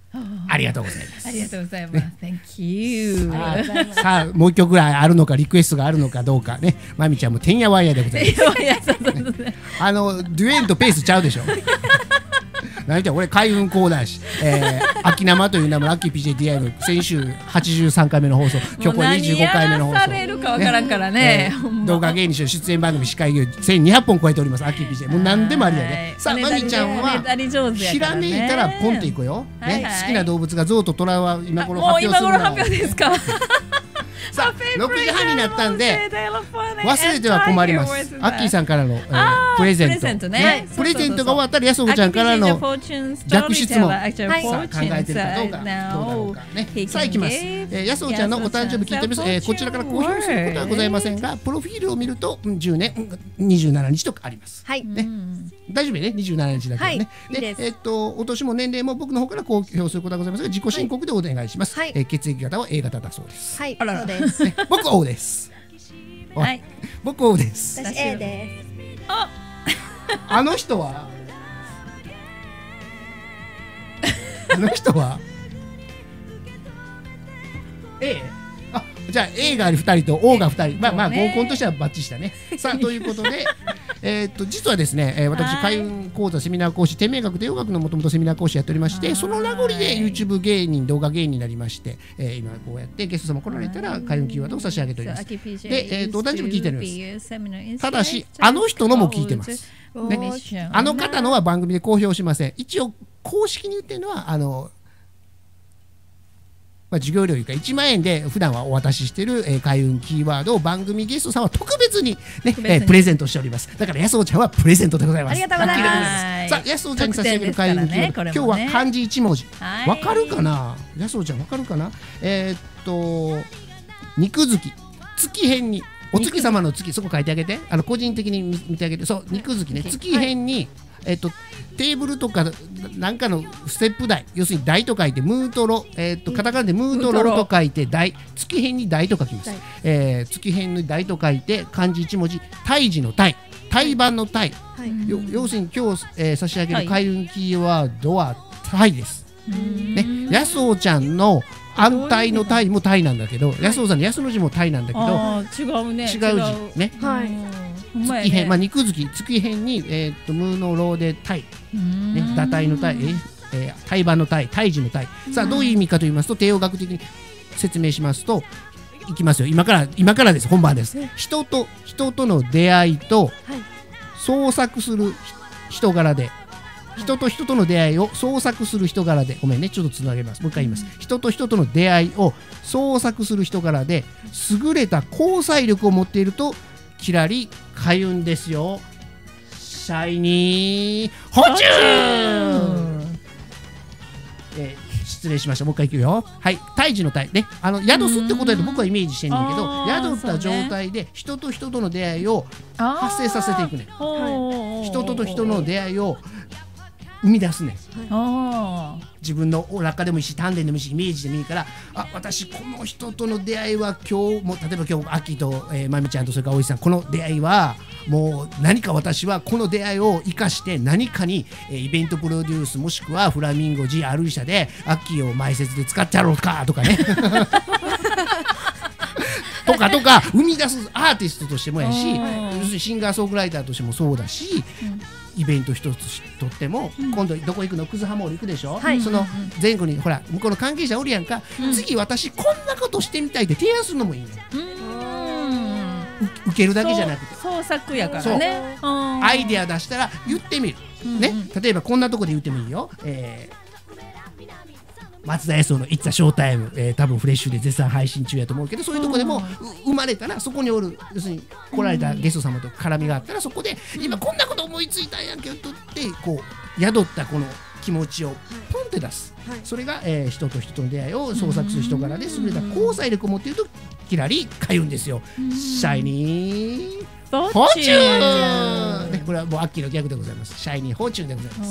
A: ありがとうございます。
B: ありがとうございます。Thank you。
A: さあもう一曲ぐらいあるのかリクエストがあるのかどうかね。まみちゃんもてんやわんやでございます。デュエンとペースちゃうでしょ。何言って俺開運講談師、秋生という名前秋 PJDI の先週83回目の放送、今日これ25回目の放送。
B: 何やらされるかわからんからね。
A: 動画芸人賞出演番組司会業1200本超えております秋 PJ。もう何でもありだね。さあまみちゃんはひらめいたらポンといこうよ。ね、好きな動物がゾウとトラは今頃発表するの。
B: 今頃発表ですか。
A: さあ6時半になったんで忘れては困ります。アッキーさんからのプレゼント。プレゼントが終わったらやすおちゃんからの逆質問。さあ考えてるかどうかどうだろうかね。さあいきます。やすおちゃんのお誕生日聞いてます。こちらから公表することはございませんが、プロフィールを見ると10年27日とあります。ね、大丈夫ね、27日だけどね。でお年も年齢も僕の方から公表することはございますが、自己申告でお願いします。血液型は A 型だそうです。
C: はい、そうです。
A: 僕 O です。はい、僕 O です。
C: 私 A です。
A: あの人はあの人は A？ あ、じゃあ A が2人と O が2人、まあ合コンとしてはバッチリしたね。さあということで実はですね、私開運講座セミナー講師天命学で洋学のもともとセミナー講師やっておりまして、その名残で YouTube 芸人動画芸人になりまして、今こうやってゲスト様来られたら開運キーワードを差し上げております。で、お誕生日聞いております。ただしあの人のも聞いてます、ね、あの方のは番組で公表しません。一応公式に言ってるのは授業料いうか1万円で普段はお渡ししている開運キーワードを番組ゲストさんは特別にねプレゼントしております。だからやすおちゃんはプレゼントでございます。
C: ありがとうございます。
A: さあやすおちゃんに差し上げる開運キーワード、今日は漢字1文字。わかるかな、やすおちゃんわかるかな。肉付き月辺にお月様の月、そこ書いてあげて、個人的に見てあげて。そう、肉付きね、月辺にテーブルとかなんかのステップ台、要するに台と書いてムートロ、カタカナでムートロと書いて台、月辺に台と書きます。月辺に台と書いて漢字1文字、胎児の胎、胎盤の胎、要するに今日、差し上げる開運キーワードは胎です。ね、やすおちゃんの安泰の泰も泰なんだけど、やすおさんのやすの字も泰なんだけど、違う字ね。月辺、肉付き月辺に無のろで泰、ね、堕胎の泰、胎盤の泰、胎児の泰。さあどういう意味かと言いますと、帝王学的に説明しますと、いきますよ。今からです。本番です。人との出会いと創作する人柄で。人と人との出会いを創作する人柄で、ごめんね、ちょっとつなげます。もう一回言います。人と人との出会いを創作する人柄で、優れた交際力を持っているとキラリ開運ですよ。シャイニーフォーチュン。失礼しました。もう一回いくよ。はい、胎児の胎ね、宿すってことだと僕はイメージしてんねんけど、宿った状態で人と人との出会いを発生させていくね。人と人の出会いを生み出すね、自分の落下でもいいし丹田でもいいしイメージでもいいから、私この人との出会いは今日も、例えば今日アキとまみちゃんとそれからおじさん、この出会いはもう何か、私はこの出会いを生かして何かにイベントプロデュースもしくはフラミンゴ G アルイシャでアッキーを前説で使ってやろうかとかねとか生み出すアーティストとしてもやし、要するにシンガーソングライターとしてもそうだし、イベント一つとっても、今度どこ行くの、クズハモール行くでしょ、その前後にほら向こうの関係者おるやんか、次私こんなことしてみたいって提案するのもいいね。受けるだけじゃなくて
B: 創作やからね。
A: アイデア出したら言ってみる、ね、例えばこんなとこで言ってもいいよ。松田康夫の「It's a Showtime」多分フレッシュで絶賛配信中やと思うけど、そういうとこでも生まれたら、そこにおる要するに来られたゲスト様と絡みがあったら、そこで今こんなこと思いついたんやけどってこう宿ったこの気持ちをポンって出す、それが人と人との出会いを創作する人柄で、優れた交際力を持っているとキラリ開運ですよ。シャイニーフォーチューン、これはもうアッキーの逆でございます。シャイニーフォーチュンでございます。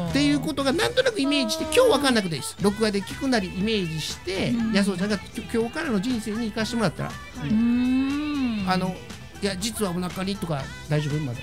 A: っていうことがなんとなくイメージして、今日分かんなくていいです。録画で聞くなりイメージして、やすおちゃんが今日からの人生に生かしてもらったら、いや実はお腹にとか大丈夫まで。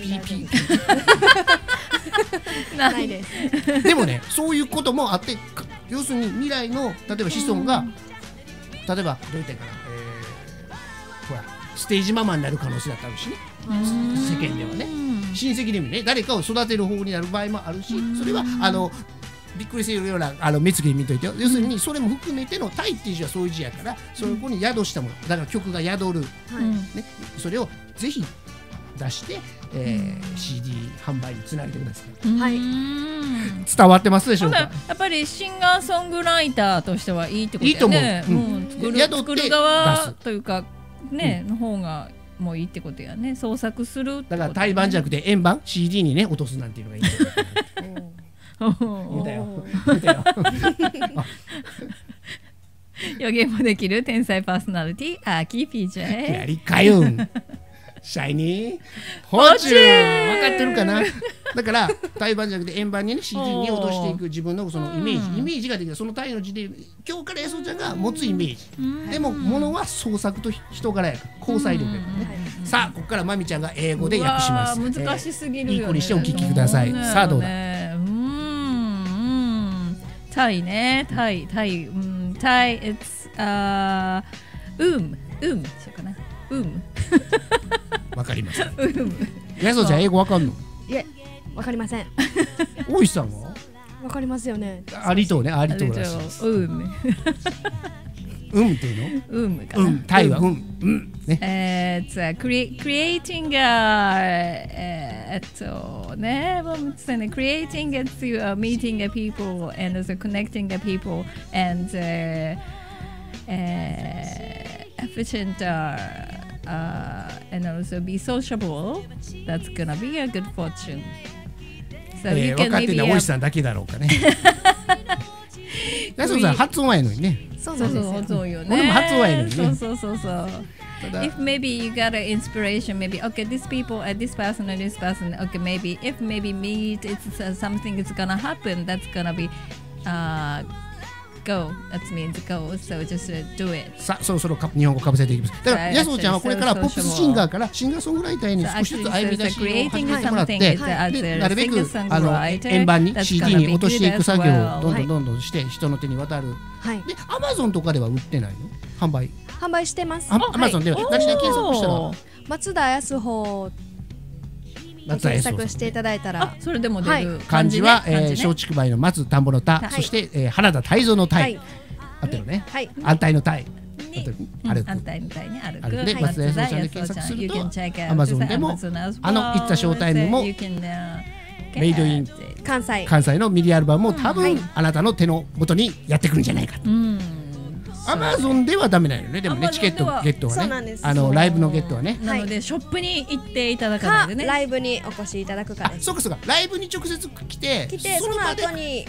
A: ないです。でもね、そういうこともあって要するに未来の例えば子孫が、例えばどう言ったらいいかな、ほらステージママになる可能性だってあるしね、世間ではね、親戚でもね誰かを育てる方になる場合もあるし、それはびっくりするような目つきで見といてよ。要するにそれも含めてのタイっていう字はそういう字やから、そこに宿したものだから曲が宿る、ね、それをぜひ出して、CD 販売につなげてください。はい、伝わってますでしょうか。
B: やっぱりシンガーソングライターとしてはいいってことだよね。いいと思う。作る側というかね、の方がもういいってことやね。創作する
A: だから対バンじゃなくて円盤 CD にね落とすなんていうのがいい。言うたよ。
B: 予言もできる天才パーソナリティアーキー PJ。
A: やりかよん。シャイニーフォーチュン分かってるかな。だから対バンじゃなくて円盤にね CD に落としていく自分のそのイメージができる。その対の字で今日からやそうちゃんが持つイメージでもものは創作と人柄やから交際力やからね。さあここからまみちゃんが英語で訳します。
B: 難しすぎるよね。
A: いい子にしてお聞きください。さあどうだ。
B: タイね、タイ、it's しようかな。
A: わかりません。やそうちゃん英語わかんの？
C: いえ、わかりません。
A: 大石さんは？
C: わかりますよね。
A: ありとうね、ありとうらしいです。っていうの？かな。タイはね。
B: It's creating creating to meeting people and also connecting the people and efficient and also be sociable. That's gonna be a good fortune. So you can maybe
A: 分かってるのは大石さんだけだろうかね。やすさん発音はやのにね。
B: そうよね。
A: 俺も発音はやのにね。
B: そう。If maybe you got an inspiration, maybe okay, this people, this person, okay, maybe if maybe meet, it's something is gonna happen. That's gonna be go. That means go. So just do it.
A: さあそろそろ日本語かぶせていきます。だからやそうちゃんはこれからポップスシンガーからシンガーソングライターに少しずつ歩み出しを始めてもらって、でなるべく円盤に CD に落としていく作業をどんどんして人の手に渡る。で Amazon とかでは売ってないの？販売
C: してます。
A: Amazon では何で検索したら
C: 松田康穂検索していただいたら、
B: それでも出る。
A: 漢字は松竹梅の松、田んぼの田、そして原田泰造の泰、あってるね。安泰の泰、
B: 安泰の泰に歩く。
A: で松田康穂ちゃんで検索すると Amazon でもいったショータイムもメイドイン関西のミリアルバムも多分あなたの手の元にやってくるんじゃないかと。Amazon ではダメなのね。でもねチケットゲットはね、ライブのゲットはね。
B: なのでショップに行っていただかないとね。
C: ライブにお越しいただくかです。
A: そうかライブに直接来て
C: その後に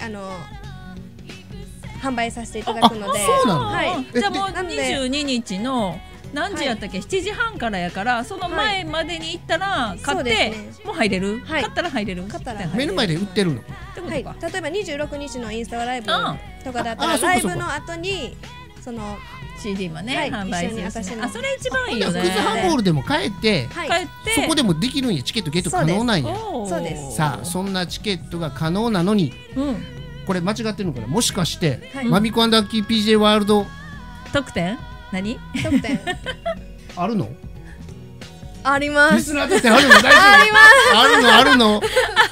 C: 販売させていただくので。
A: そうなの？
B: じゃあもう22日の何時やったっけ、7時半からやから、その前までに行ったら買ってもう入れる。買ったら入れる。
A: 目の前で売ってるの。
C: 例えば26日のインスタライブとかだったらライブの後にその
B: CD もね、販売する。それ一番いいよね。
A: クズハンボールでも帰ってそこでもできるんや。チケットゲット可能なんや。
C: そうです。
A: さあそんなチケットが可能なのに、これ間違ってるのかな。もしかしてマミコ&アッキー PJ ワールド
B: 特典何
C: 特典
A: あるの？
C: あります。
A: リスナー特典あるの？大丈夫？あるの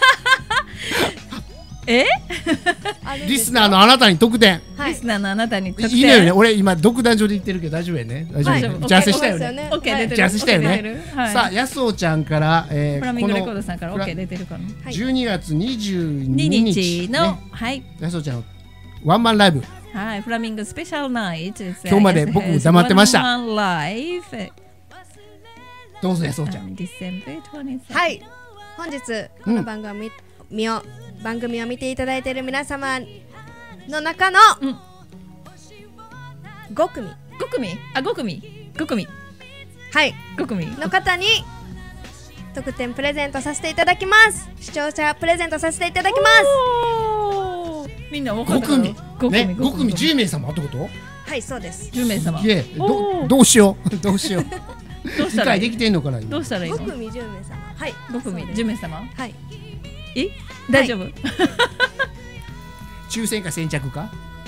A: リスナーのあなたに特典。
B: リスナーのあなたに特典。
A: いいのよね。俺今独壇場で言ってるけど大丈夫やね。大丈夫。打ち合わせしたよね。打ち合わせしたよね。さあやすおちゃんから
B: フラミングレコードさんから OK 出てるかな。
A: 12月22日
B: の
A: やすおちゃんのワンマンライブ。
B: はい、フラミングスペシャルナイト。今
A: 日まで僕黙ってました。どうぞやすおちゃん。
C: はい、本日この番組を見ていただいている皆様の中の5組はい
B: 5組
C: の方に特典プレゼントさせていただきます。視聴者プレゼントさせていただきます。
B: みんな分かったかな。
A: 5組10名様ってこと？
C: はい、そうです。
B: 10名様。
A: どうしよう理解できてんのかな。
B: どうしたらいいの
C: ？5組10名様。はい、
B: 5組10名様。
C: はい。
B: 大丈夫？
A: 抽選か先着か？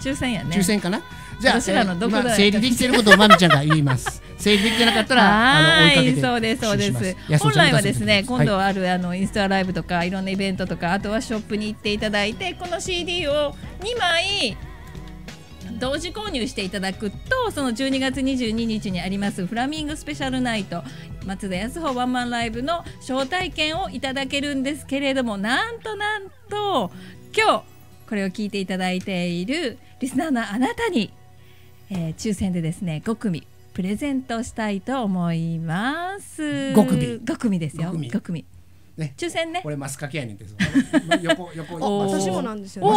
B: 抽選やね。
A: 抽選かな。じゃあ今整理できてることをまみちゃんが言います。整理できてなかったら追いかけて。
B: そうですそうです。本来はですね、今度あるインスタライブとかいろんなイベントとか、あとはショップに行っていただいて、この CD を2枚同時購入していただくと、その12月22日にありますフラミンゴスペシャルナイト松田康穂ワンマンライブの招待券をいただけるんですけれども、なんと今日これを聞いていただいているリスナーのあなたに、抽選でですね5組プレゼントしたいと思います。5組ですよ。5組ね、抽選ね。
A: これマスカケやねんです。
C: 横私もなんですよね。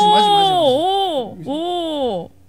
B: おお。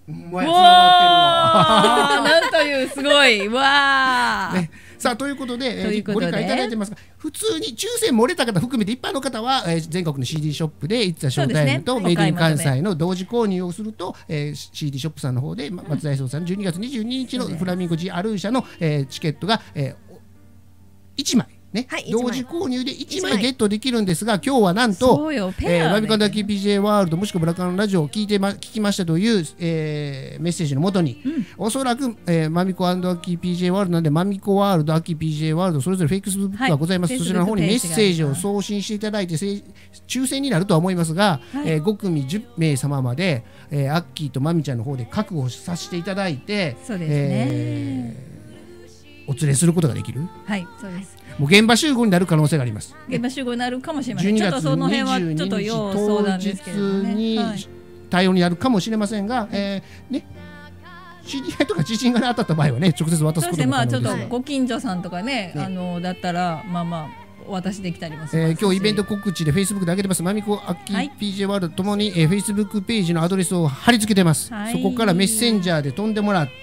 B: なんというすごいわー、
A: ね、さあということで、ご理解いただいてますが、普通に抽選漏れた方含めて一般の方は、全国の CD ショップでいつショータイムとメイドイン関西の同時購入をすると、CD ショップさんの方で松田康さん12月22日のフラミンゴ G アルーシャの、チケットが、1枚ね、同時購入で1枚ゲットできるんですが、今日はなんとマミコンダキ PJ ワールドもしくはブラカンラジオを聞きましたという、メッセージのもとに、おそらく、マミコアキ PJ ワールドなんでマミコワールドアキ PJ ワールドそれぞれフェイクスブックがございます、そちらの方にメッセージを送信していただいて抽選になるとは思いますが、5組10名様まで、アッキーとマミちゃんの方で確保させていただいて、
B: そうですね、
A: お連れすることができる。
B: はいそうです。
A: もう現場集合になる可能性があります。
B: 現場集合になるかもしれません。ちょっとその辺はちょっと要相談ですけどね。
A: に対応になるかもしれませんが、ね、知り合いとか知人が当たった場合はね、直接渡すことも可能です。
B: ちょっとご近所さんとかね、だったらお渡しできたりもします。
A: 今日イベント告知で Facebook で上げてます。マミコアッキー PJ ワールドともに、Facebook ページのアドレスを貼り付けてます。そこからメッセンジャーで飛んでもらって、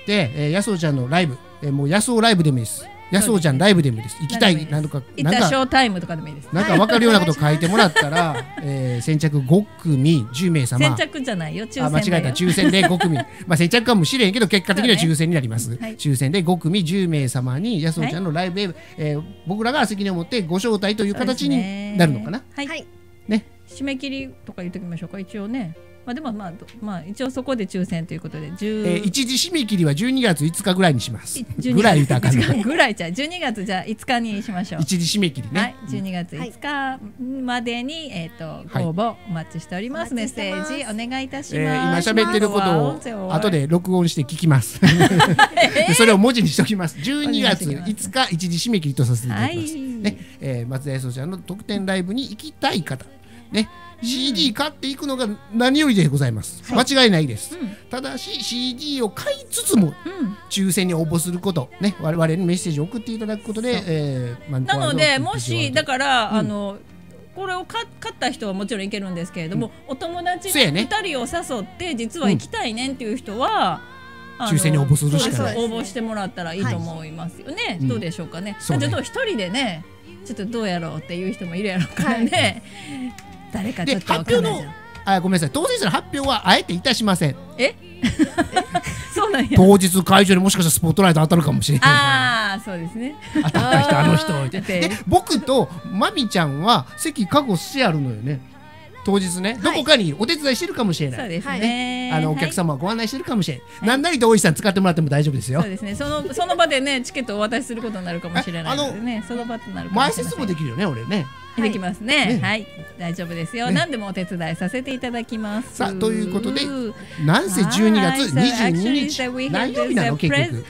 A: やそうちゃんのライブ、もうやそうライブでもいいです。やそうちゃんライブでもいいです。行きたいなんとか
B: ショータイムとかでもいいです。
A: なんか分かるようなことを書いてもらったら、先着5組10名様。
B: 先着じゃないよ、抽選だよ。
A: 間違えた、抽選で5組先着かもしれんけど結果的には抽選になります。抽選で5組10名様にやそうちゃんのライブへ、僕らが責任を持ってご招待という形になるのかな。
B: はいね、締め切りとか言っておきましょうか、一応ね。でも一応そこで抽選ということで、
A: 一時締め切りは12月5日ぐらいにします。ぐらい言ったらあかんね。
B: ぐらいじゃ12月じゃ5日にしましょう。
A: 一時締め切りね。
B: はい、12月5日までにご応募お待ちしております。メッセージお願いいたします。
A: 今喋ってることを後で録音して聞きます。それを文字にしておきます。12月5日一時締め切りとさせていただきます。ね、松田康ちゃんの特典ライブに行きたい方ね。CD 買っていくのが何よりでございます。間違いないです。ただし CD を買いつつも抽選に応募することね、我々にメッセージを送っていただくことで、
B: なのでもしだからこれを買った人はもちろんいけるんですけれども、お友達2人を誘って実は行きたいねんっていう人は
A: 抽選に応募するしかない。
B: 応募してもらったらいいと思いますよね。どうでしょうかね。ちょっと1人でね、ちょっとどうやろうっていう人もいるやろうからね。誰かちょっと
A: 発表のごめんなさい、当選者の発表はあえていたしません。
B: そうなんや。
A: 当日会場にもしかしたらスポットライト当たるかもしれない。
B: ああ、そうですね。
A: 当たった人あの人で、僕とまみちゃんは席確保してあるのよね。当日ね、どこかにお手伝いしてるかもしれない。
B: そうですね。
A: お客様をご案内してるかもしれない。なんなりと大石さん使ってもらっても大丈夫ですよ。
B: そうですね。その場でね、チケットをお渡しすることになるかもしれないのでね、その場となるかもしれない。
A: 前説もできるよね、俺ね。
B: できますね。はい、大丈夫ですよ。何でもお手伝いさせていただきます。
A: さあ、ということで、なんせ12月22日何曜日なの結局。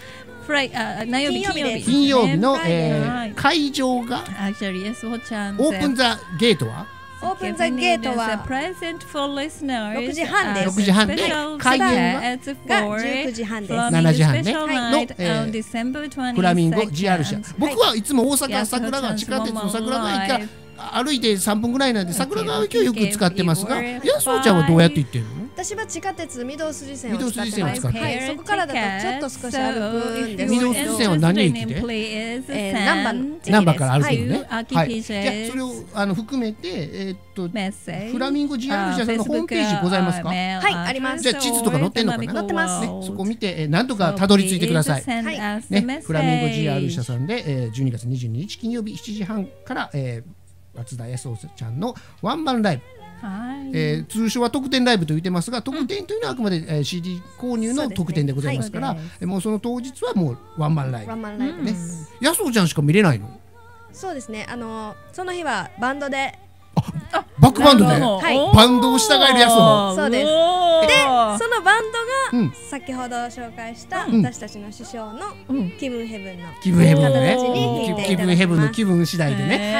A: 金曜日の会場がオープンザゲートは
C: オープンザゲートは6時半です。
A: 6時半で開演が
C: 19時半です。
A: 7時半ねのフラミンゴ G アルシャ。僕はいつも大阪桜川地下鉄の桜川駅から歩いて3分ぐらいなんで桜川駅をよく使ってますが、やそうちゃんはどうやって行ってるの？
C: 私は地下鉄御堂筋線を使ってます。はい、そこからだとちょっと少し歩くんですけど。
A: 御堂筋線は何駅で？難波から歩くのね。はい。じゃあそれを含めてフラミンゴ G アルシャさんのホームページございますか？
C: はい、あります。
A: じゃあ地図とか載ってんのかな？
C: 載ってます。
A: そこ見てなんとかたどり着いてください。
C: ね、
A: フラミンゴ G アルシャさんで12月22日金曜日7時半から松田康夫ちゃんのワンマンライブ通称は特典ライブと言ってますが、特典というのはあくまで、CD 購入の特典でございますから、もうその当日はもうワンマンライブね。やすおちゃんしか見れないの？
C: そうですね。その日はバンドで。
A: バックバンドでバンドを従えるやつを。
C: そうです。で、そのバンドが先ほど紹介した私たちの師匠の気分ヘブンの
A: 気分ヘブンね。気分
C: 気分
A: ヘブンの気分次第でね。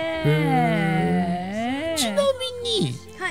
A: ちなみに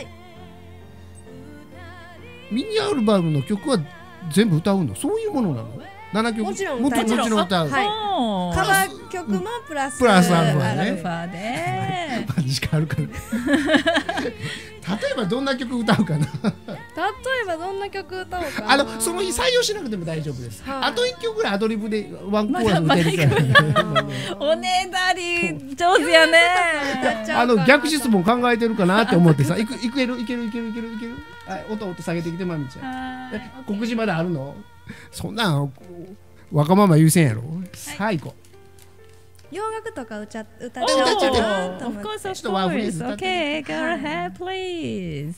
A: ミニアルバムの曲は全部歌うの？そういうものなの？7曲
C: もちろん
A: 歌う。カ
C: バー曲もプラス
A: アルフ
B: ァで
A: 時間あるから例えばどんな曲歌うかな
C: 例えばどんな曲歌おうかな。
A: その日採用しなくても大丈夫です。あと1曲ぐらいアドリブでワンコーラス歌えるから
B: おねだり上手やね。
A: 逆質問考えてるかなって思ってさ、いける音下げてきてまみちゃん。告知まであるの？そんなんわがまま優先やろ。最後
C: 洋楽とか歌っちゃうと
B: 思って。ちょっとワンフレーズ歌って。Okay, go ahead, please.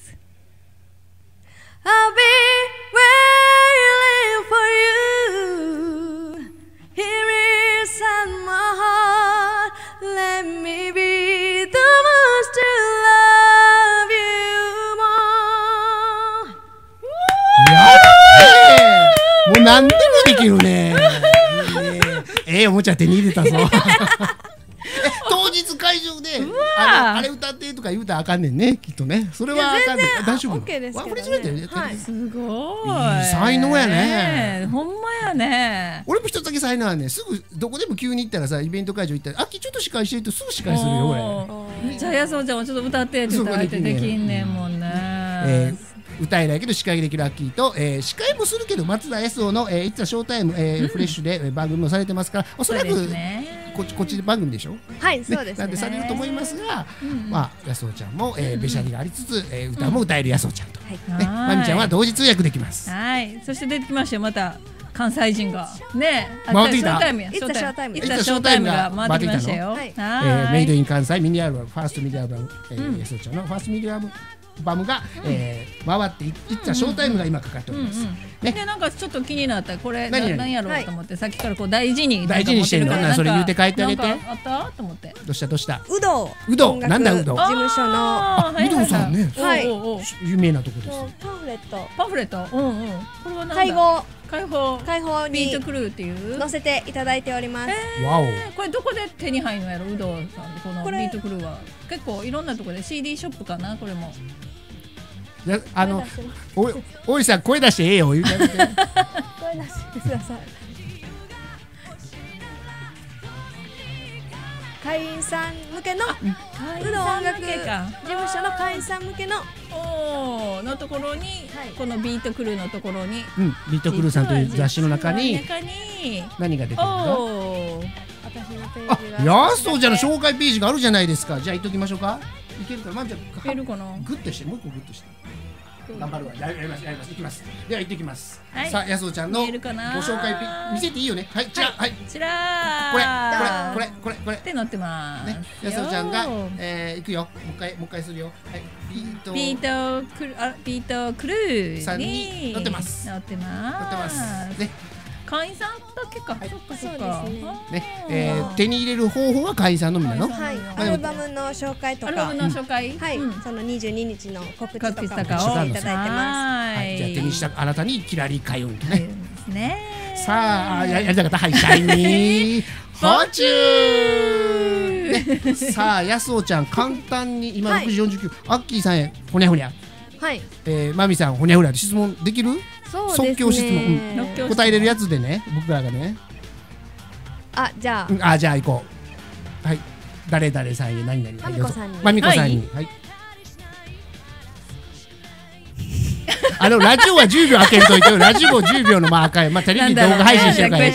C: I'll be waiting for you. Here inside my heart, let me be the one to love you more.
A: もう何でもできるね。おもちゃ手に入れたぞ。当日会場であれ歌ってとか言うたらあかんねんね、きっとね。それはあかんねん。大丈夫？ワンフレーズぐらいだよね。
B: すごい。
A: 才能やね。
B: ほんまやね。
A: 俺も一つだけ才能はね、すぐどこでも急に行ったらさ、イベント会場行ったら、ちょっと司会してるとすぐ司会するよ俺。
B: じゃあやそうちゃんもちょっと歌ってって言ったらできんねんもんね。
A: 歌えないけど司会できるアッキーと、司会もするけど松田康夫の「いつはショータイム」フレッシュで番組もされてますから、おそらくこっちで番組でしょ。
C: はいそうですね。
A: なんでされると思いますが、康夫ちゃんもべしゃりがありつつ歌も歌える康夫ちゃんとまみちゃんは同時通訳できます。
B: はい、そして出てきましたよまた関西人がね。
A: 回ってきた。
C: いつはショータイム。
B: いつはショータイムが回ってきましたよ。
A: メイドイン関西ミニアルバムファーストミニアルバム康夫ちゃんのファーストミニアルバムが回っていったショータイムが今かかっております。
B: でなんかちょっと気になったこれ何やろうと思ってさっきからこう大事に
A: してるのな。それ言うて帰ってあげて。
B: あったと思って。
A: どうした
C: うど
A: なんだうど
C: 事務所の
A: うどさんね。有名なとこです。
C: パンフレット。
B: これは
C: 開放に
B: ビートクルーっていう
C: 載せていただいております。
A: わお。
B: これどこで手に入るのやろうどさんこのビートクルーは。結構いろんなところで CD ショップかなこれも。
A: おいさん声出してよ言うてあげて。
C: 声出してください。会員さん向けのうど音楽事務所の会員さん向けの
B: のところにこのビートクルーのところに
A: ビートクルーさんという雑誌の中に何が出てるの？やすとちゃんの紹介ページがあるじゃないですか。じゃあ行っときましょうか。いけるかな。まんちゃん
B: いけるかな。
A: グッとしてもう一個グッとして頑張るわ。やります行きます。では行ってきます。さあやすおちゃんのご紹介見せていいよね。はいちら
B: ちら
A: これ
B: って載ってます。
A: やすおちゃんが行くよ。もう一回するよ。はい
B: ビートクルー
A: さんに載ってます。ね。
B: 会員さんだけか。そうか。
A: ね、手に入れる方法は会員さんのみなの？
C: はい。アルバムの紹介とか。
B: アルバムの紹介。
C: はい。その22日の告知とかをいただいてます。はい。じ
A: ゃあ手にしたあなたにキラリ開運とね。
B: ね。
A: さあやりたかった。はい。シャイニーフォーチュン。さあやすおちゃん簡単に今6時49。アッキーさんへほにゃほにゃ。
C: はい。
A: マミさんほにゃほにゃで質問できる？即興質問、答えれるやつでね、僕らがね。
C: じゃ
A: あ行こう。はい。誰さんへ何々。
C: まみこさんに。
A: まみこさんに。はい。ラジオは10秒開けるといてよ。ラジオ10秒のマーカー。テレビ動画配信してるから。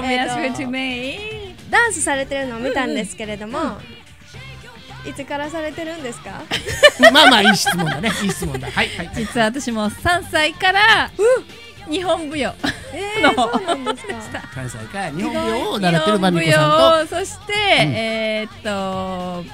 C: ダンスされてるのを見たんですけれども。いつからされてるんですか？
A: まあいい質問だね。いい質問だ。はい。
B: 実は私も3歳から日本舞踊
C: そうなんですか。
A: 3歳から日本舞踊を習ってるまみこさんと、
B: そして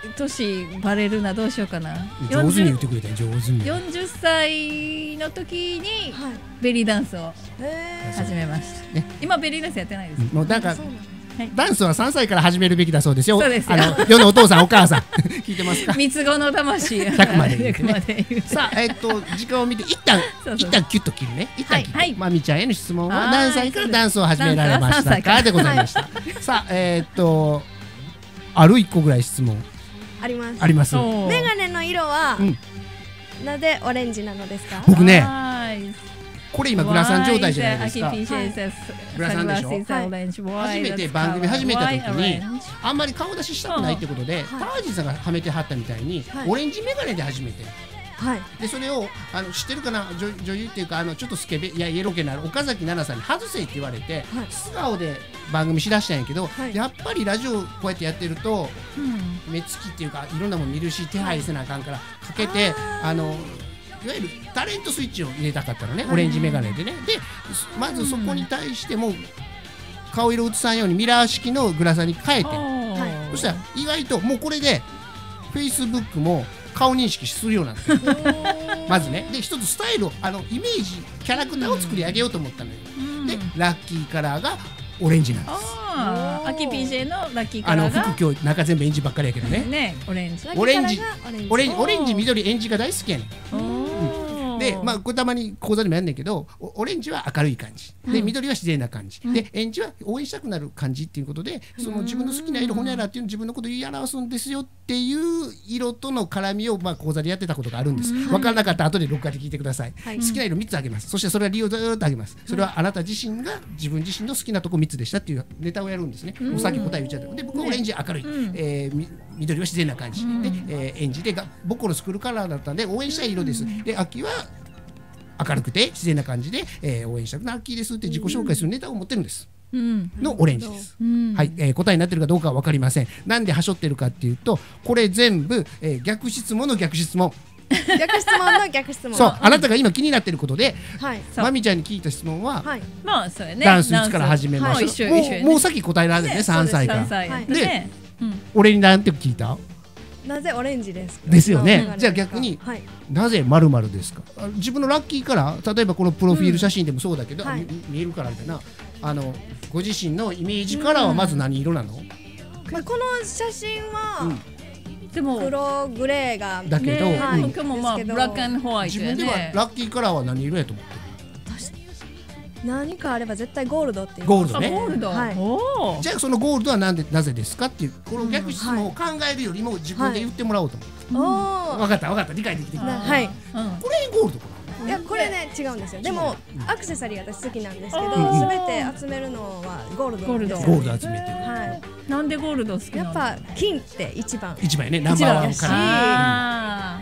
B: 年バレるな、どうしようかな。
A: 上手に言ってくれたよ、上手に。
B: 40歳の時にベリーダンスを始めました。今ベリーダンスやってないです。
A: もうなんかダンスは3歳から始めるべきだそうですよ。そうですよ。世のお父さんお母さん聞いてますか。
B: 三つ子の魂
A: 100まで言ってね。さあ時間を見て一旦キュッと切るね。一旦切る。まみちゃんへの質問は何歳からダンスを始められましたかでございました。さあある1個ぐらい質問
C: あります。
A: あります。
C: メガネの色はなぜオレンジなのですか。
A: 僕ね、これ今グラサン状態じゃないですか。グラサンでしょ。初めて番組始めた時にあんまり顔出ししたくないってことで、タージンさんがはめてはったみたいにオレンジメガネで始めて、でそれを知ってるかな、女優っていうかちょっとスケベ、いやイエロケのある岡崎奈々さんに外せって言われて素顔で番組しだしたんやけど、やっぱりラジオこうやってやってると目つきっていうかいろんなもん見るし手配せなあかんからかけていわゆるタレントスイッチを入れたかったのね、オレンジメガネでね。でまずそこに対しても顔色映さんようにミラー式のグラサンに変えて、そしたら意外ともうこれでフェイスブックも顔認識するようになってまずね。で一つスタイルをイメージキャラクターを作り上げようと思ったのよ。でラッキーカラーがオレンジなんです。
B: 秋 PJ のラッキーカラーが
A: 服今日中全部エンジばっかりやけどね。
B: オレンジ
A: 緑エンジが大好きやねん。でこれたまに講座でもやんねんけど、オレンジは明るい感じで、緑は自然な感じで、エンジは応援したくなる感じっていうことで、その自分の好きな色ホニャラっていうの自分のことを言い表すんですよっていう色との絡みを講座でやってたことがあるんです。分からなかったら後で録画で聞いてください。好きな色3つあげます。そしてそれは理由をずっとあげます。それはあなた自身が自分自身の好きなとこ3つでしたっていうネタをやるんですね。もうさっき答え言っちゃった。で僕はオレンジ明るい、緑は自然な感じで、エンジで僕のスクールカラーだったんで応援したい色です。で秋は明るくて自然な感じで、応援したくなるラッキーですって自己紹介するネタを持ってるんです。のオレンジです。はい、答えになってるかどうかは分かりません。なんではしょってるかっていうと、これ全部、逆質問の逆質問。
C: 逆質問の逆質問。
A: そう、あなたが今気になってることで、まみちゃんに聞いた質問は、ダンスいつから始めました。もうさっき答えられるね、3歳から。で、俺になんて聞いた？
C: なぜオレンジですか？
A: ですよね。じゃあ逆になぜ〇〇ですか？自分のラッキーカラー、例えばこのプロフィール写真でもそうだけど、見えるからみたいな、ご自身のイメージカラーはまず何色なの？こ
C: の写真はでも黒グレーが
A: だけど、
B: 今日もブラック&ホワイト。
A: 自分ではラッキーカラーは何色やと思ってる？
C: 何かあれば絶対ゴールドっていう。
A: ゴールドね。
B: はい
A: じゃあそのゴールドはなぜですかっていうこの逆質問を考えるよりも自分で言ってもらおうと思う。分かった理解できてきた。
C: はい。
A: これゴールドか
C: な。いやこれね違うんですよ。でもアクセサリー私好きなんですけど、すべて集めるのはゴールド。ゴール
A: ド集めてる。
C: はい。
B: なんでゴールド好きなの？
C: やっぱ金って一番
A: やね、ナンバーワンから。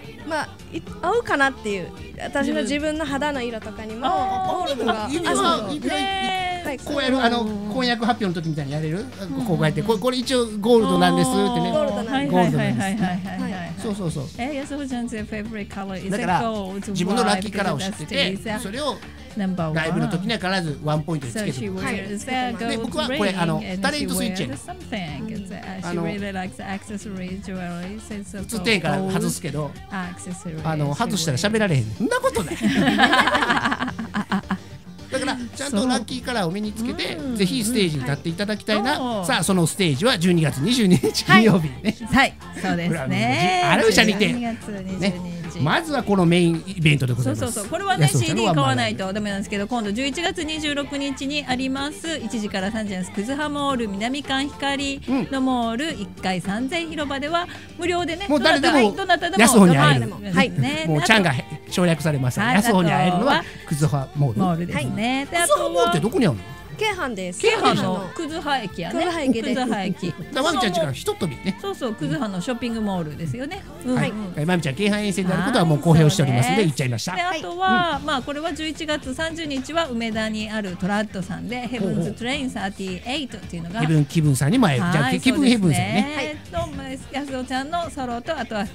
C: まあ合うかなっていう、私の自分の肌の色とかにもゴールドが
A: こうやる婚約発表の時みたいにやれる？こうやってこれ一応ゴールドなんですってね。
C: ゴールドなん
A: です。そう
B: 安穂ちゃんのfavorite color is
A: だから自分のラッキーカラーを知ってて、それをライブの時には必ずワンポイントでつけてる。で僕はこれタレントスイッチやね。普通手から外すけど外したら喋られへん。そんなことない。だからちゃんとラッキーカラーを身につけてぜひステージに立っていただきたいな。さあそのステージは12月22日金曜日ね。
B: はいそうですね。
A: アルーシャにてまずはこのメインイベントでございます。
B: そうこれはね CD 買わないとダメなんですけど、今度11月26日にあります1時から3時のクズハモール南館光のモール1階3000広場では無料でね、
A: もう誰でも安穂に会える。もうちゃんが省略されました。安穂に会えるのはクズハモール
B: ですね。
A: クズハモールってどこにあるの？
C: 京阪です。
B: 京阪のクズハ駅やね。クズハ駅。
A: まみちゃんちからひとっ飛びね。
B: そうクズハのショッピングモールですよね。
A: はい。まみちゃん京阪沿線であることはもう公表しておりますので言っちゃいました。
B: であとはこれは11月30日は梅田にあるトラッドさんでヘブンズトレイン38っていうのが
A: 気分さんにも会える。じゃあ気分ヘブンさんね。
B: 安穂ちゃんのソロとあとはフェ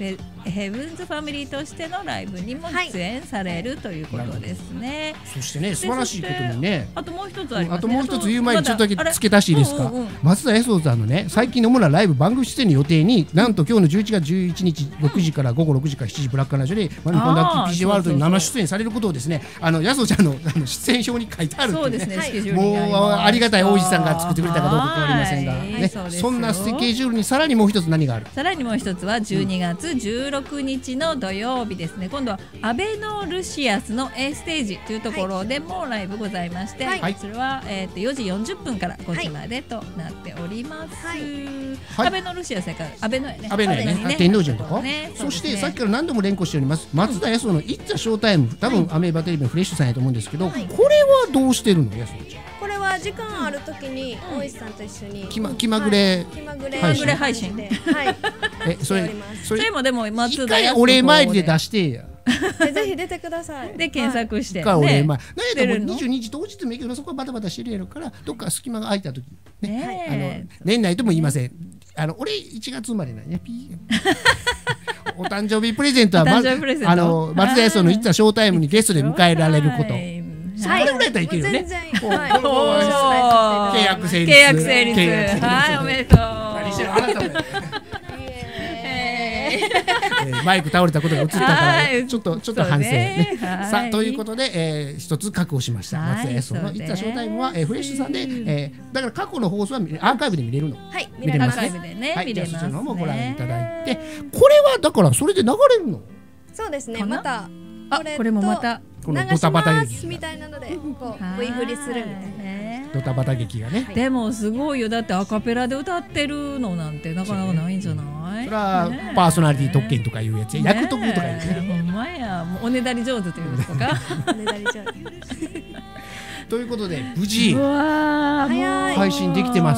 B: ヘブンズファミリーとしてのライブにも出演されるということですね。
A: そしてね、素晴らしいことにね、
B: あともう一つありますね。
A: あともう一つ言う前にちょっとだけ付け足していいですか。松田康夫さんのね、最近の主なライブ番組出演の予定に、なんと今日の11月11日6時から午後6時から7時ブラックラジオでマミコンダッキー PJ ワールドに生出演されることをですね、康夫ちゃんの出演表に書いてあるっていうね、もうありがたい王子さんが作ってくれたかどうかわかりませんがね、そんなスケジュールにさらにもう一つ何がある。
B: さらにもう一つは12月16日の土曜日ですね。今度はアベノルシアスの A ステージというところでもライブございまして、それは4時40分から5時までとなっております。アベノルシアスからアベノやね。
A: アベノやね。天王寺のとこ。そしてさっきから何度も連呼しております松田康夫のイッツァショータイム、多分アメーバテレビのフレッシュさんやと思うんですけど、これはどうしてるの康夫ちゃん。
C: これは時間あるときに大石さんと一緒に
A: 気まぐれ
B: 配信で、
A: それ
B: もでも松
A: 田康夫お礼参りで出してや。
C: ぜひ出てください。
B: で検索して
A: ね。お礼参り。なんやったら22日当日もいいけどそこはバタバタしてるやろから、どっか隙間が空いたときね。年内とも言いません。俺1月生まれなんや。お誕生日プレゼントは松田康夫のイッツァショータイムにゲストで迎えられること。それぐらいだったらいけるよね。契約成立。
B: はい、おめでとう。
A: マイク倒れたことが映ったからちょっと反省ね。さあということで一つ確保しました。松田康夫のイッツァショータイムはフレッシュさんで、だから過去の放送はアーカイブで見れるの。
B: 見れますね。
A: はい、じゃあそちらの方もご覧いただいて、これはだからそれで流れるの。
C: そうですね。また
B: これもまた
A: このドタバタ劇
C: みたいなのでこう V 振りするみたいな。
A: ドタバタ劇がね。
B: でもすごいよ。だってアカペラで歌ってるのなんてなかなかないんじゃない？
A: それはパーソナリティ特権とかいうやつや。役得とかいうね。
B: ほんまや。もうおねだり上手というですか。
C: おねだり上手。
A: ということで無事配信できてます。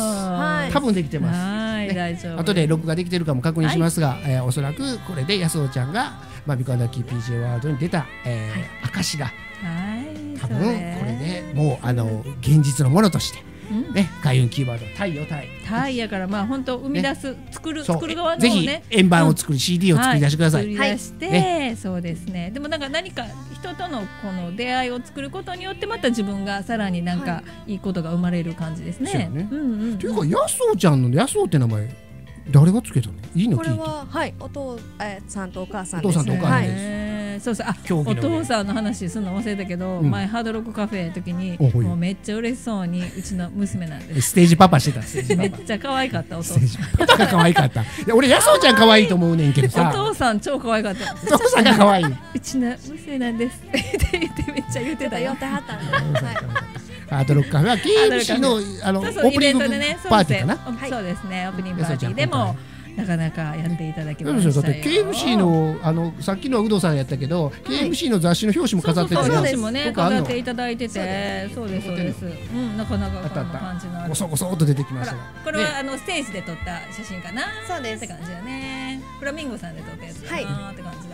A: 多分できてます。後で録画できてるかも確認しますが、おそらくこれで康夫ちゃんがマミコンダッキー PJ ワールドに出た証が多分これでもう現実のものとしてね、開運キーワードタイよ
B: タイやからまあ本当生み出す作る側のね、
A: ぜひ円盤を作り CD を作り出してください。
B: 作り出してそうですね。でも何か人とのこの出会いを作ることによってまた自分がさらになんかいいことが生まれる感じですね。
A: というか康夫ちゃんの康夫って名前誰がつけたの？いいの聞いて。
C: これははいお父さんとお母さん
A: です。お父さんとお母さんです。
B: そうお父さんの話するの忘れたけど、前ハードロックカフェの時にもうめっちゃ嬉しそうにうちの娘なんです。
A: ステージパパしてた。
B: めっちゃ可愛かったお父さん。
A: 可愛かった。俺康夫ちゃん可愛いと思うねんけどさ。
B: お父さん超可愛かった。
A: お父さんが可愛い。
B: うちの娘なんですって言ってめっちゃ言ってたよ。
C: はったんで。
A: ハードロックカフェは KFC のオープニングパーティーかな。
B: そうですね。オープニングパーティーでもなかなかやっていただきましたよ。
A: KFC のさっきのは有働さんやったけど KFC の雑誌の表紙も飾ってて、
B: 表紙もね飾っていただいてて、そうです。なかなかこんな感じの
A: ごそごそっと出てきました。
B: これはステージで撮った写真かな。
C: そうです
B: って感じだね。フラミンゴさんで撮ったやつかなって感じだ。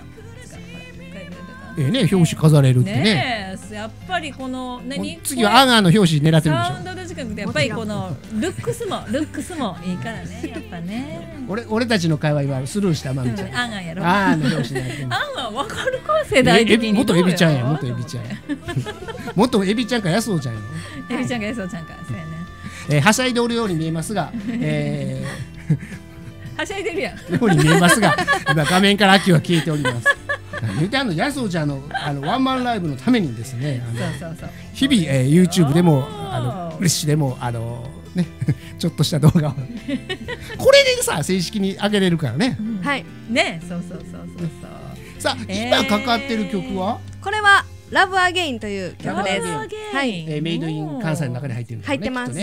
A: 表紙飾れるってね。
B: やっぱりこの
A: 次はアガーの表紙狙ってるんでしょ。
B: サウンドの近くでやっぱりこのルックスもいいからね、やっぱね。
A: 俺たちの会話はスルーしたまみちゃん。
B: アガーやろ。
A: アガーの表紙狙ってる。
B: アガーわかるか世代的に。
A: 元エビちゃんや。元エビちゃんか安尾ちゃんや。
B: エビちゃんか安尾ちゃんかそうやね。
A: はしゃいでおるように見えますが。
B: はしゃいでるやん。
A: ように見えますが、今画面から秋は消えております。言うて安尾ちゃんのワンマンライブのためにですね、日々YouTube でもフレッシュでもねちょっとした動画をこれでさ正式に上げれるからね。
C: はい
B: ね、そう。
A: さあ今かかってる曲は
C: これはラブアゲインという曲です。
A: はい、メイドイン関西の中で入ってるんですね。
C: 入ってます。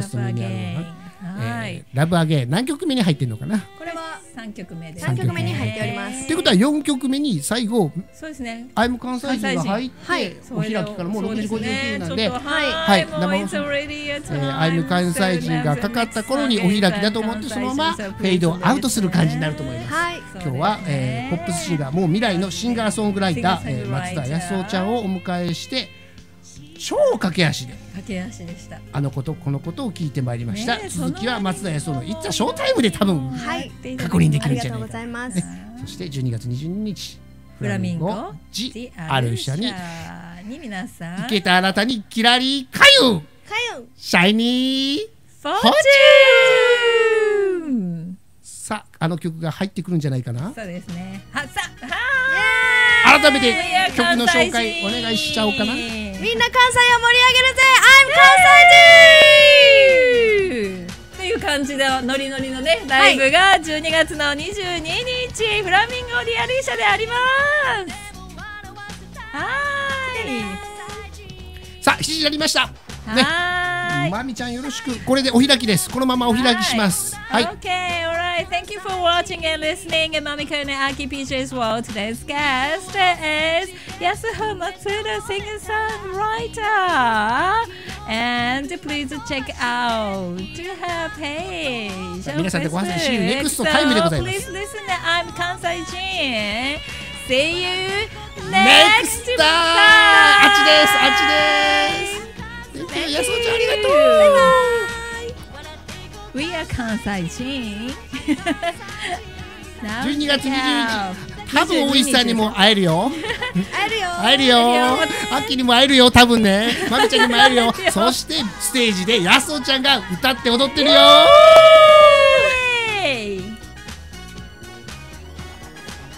A: はい。ラブアゲイン何曲目に入ってるのかな。
C: これは
B: 3曲目です。
C: 3曲目に入っております。
A: ということは4曲目に最後
B: そうですね。
A: アイム関西人が入ってお開きからもう6時59分なんで、はいアイム関西人がかかった頃にお開きだと思ってそのままフェードアウトする感じになると思います。今日はポップスシンガーもう未来のシンガーソングライター松田康夫ちゃんをお迎えして超駆け足で
B: した。
A: あのことこのことを聞いてまいりました。続きは松田康夫の「イッツァショータイム」で多分確認できるんじゃないか。 そして12月22日
B: フラミンゴ
A: ジアルシャに
B: 皆さん
A: 行けたあなたにキラリ開運シャイニー
B: フォーチュン。
A: さあ、あの曲が入ってくるんじゃないかな。
B: そうですね。改
A: めて曲の紹介お願いしちゃおうかな。みんな関西を盛り上げるぜ
B: I'm 関西人という感じでノリノリのねライブが12月の22日フラミンゴリアリーシャであります。
A: さあ、7時になりました。ね、まみちゃんよろしく。これでお開きです。このままお開きします。はい。
B: Okay, alright. Thank you for watching and listening. Mamiko and Aki PJ's World. Today's guest is Yasuho Matsuda, singer-songwriter. And please check out her page.
A: 皆さんでご飯See you next time でございます。
B: So please listen. I'm Kansai Jin. See you
A: next time. あっちです。あっちです。やすおちゃんありがとう。
B: We are 関西人。
A: 12月21日、多分おいしさんにも会えるよ。会えるよ。秋にも会えるよ、多分ね。まみちゃんにも会えるよ。そしてステージでやすおちゃんが歌って踊ってるよ。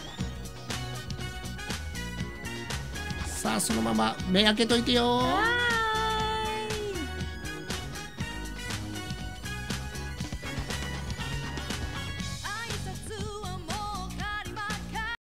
A: さあ、そのまま目開けといてよ。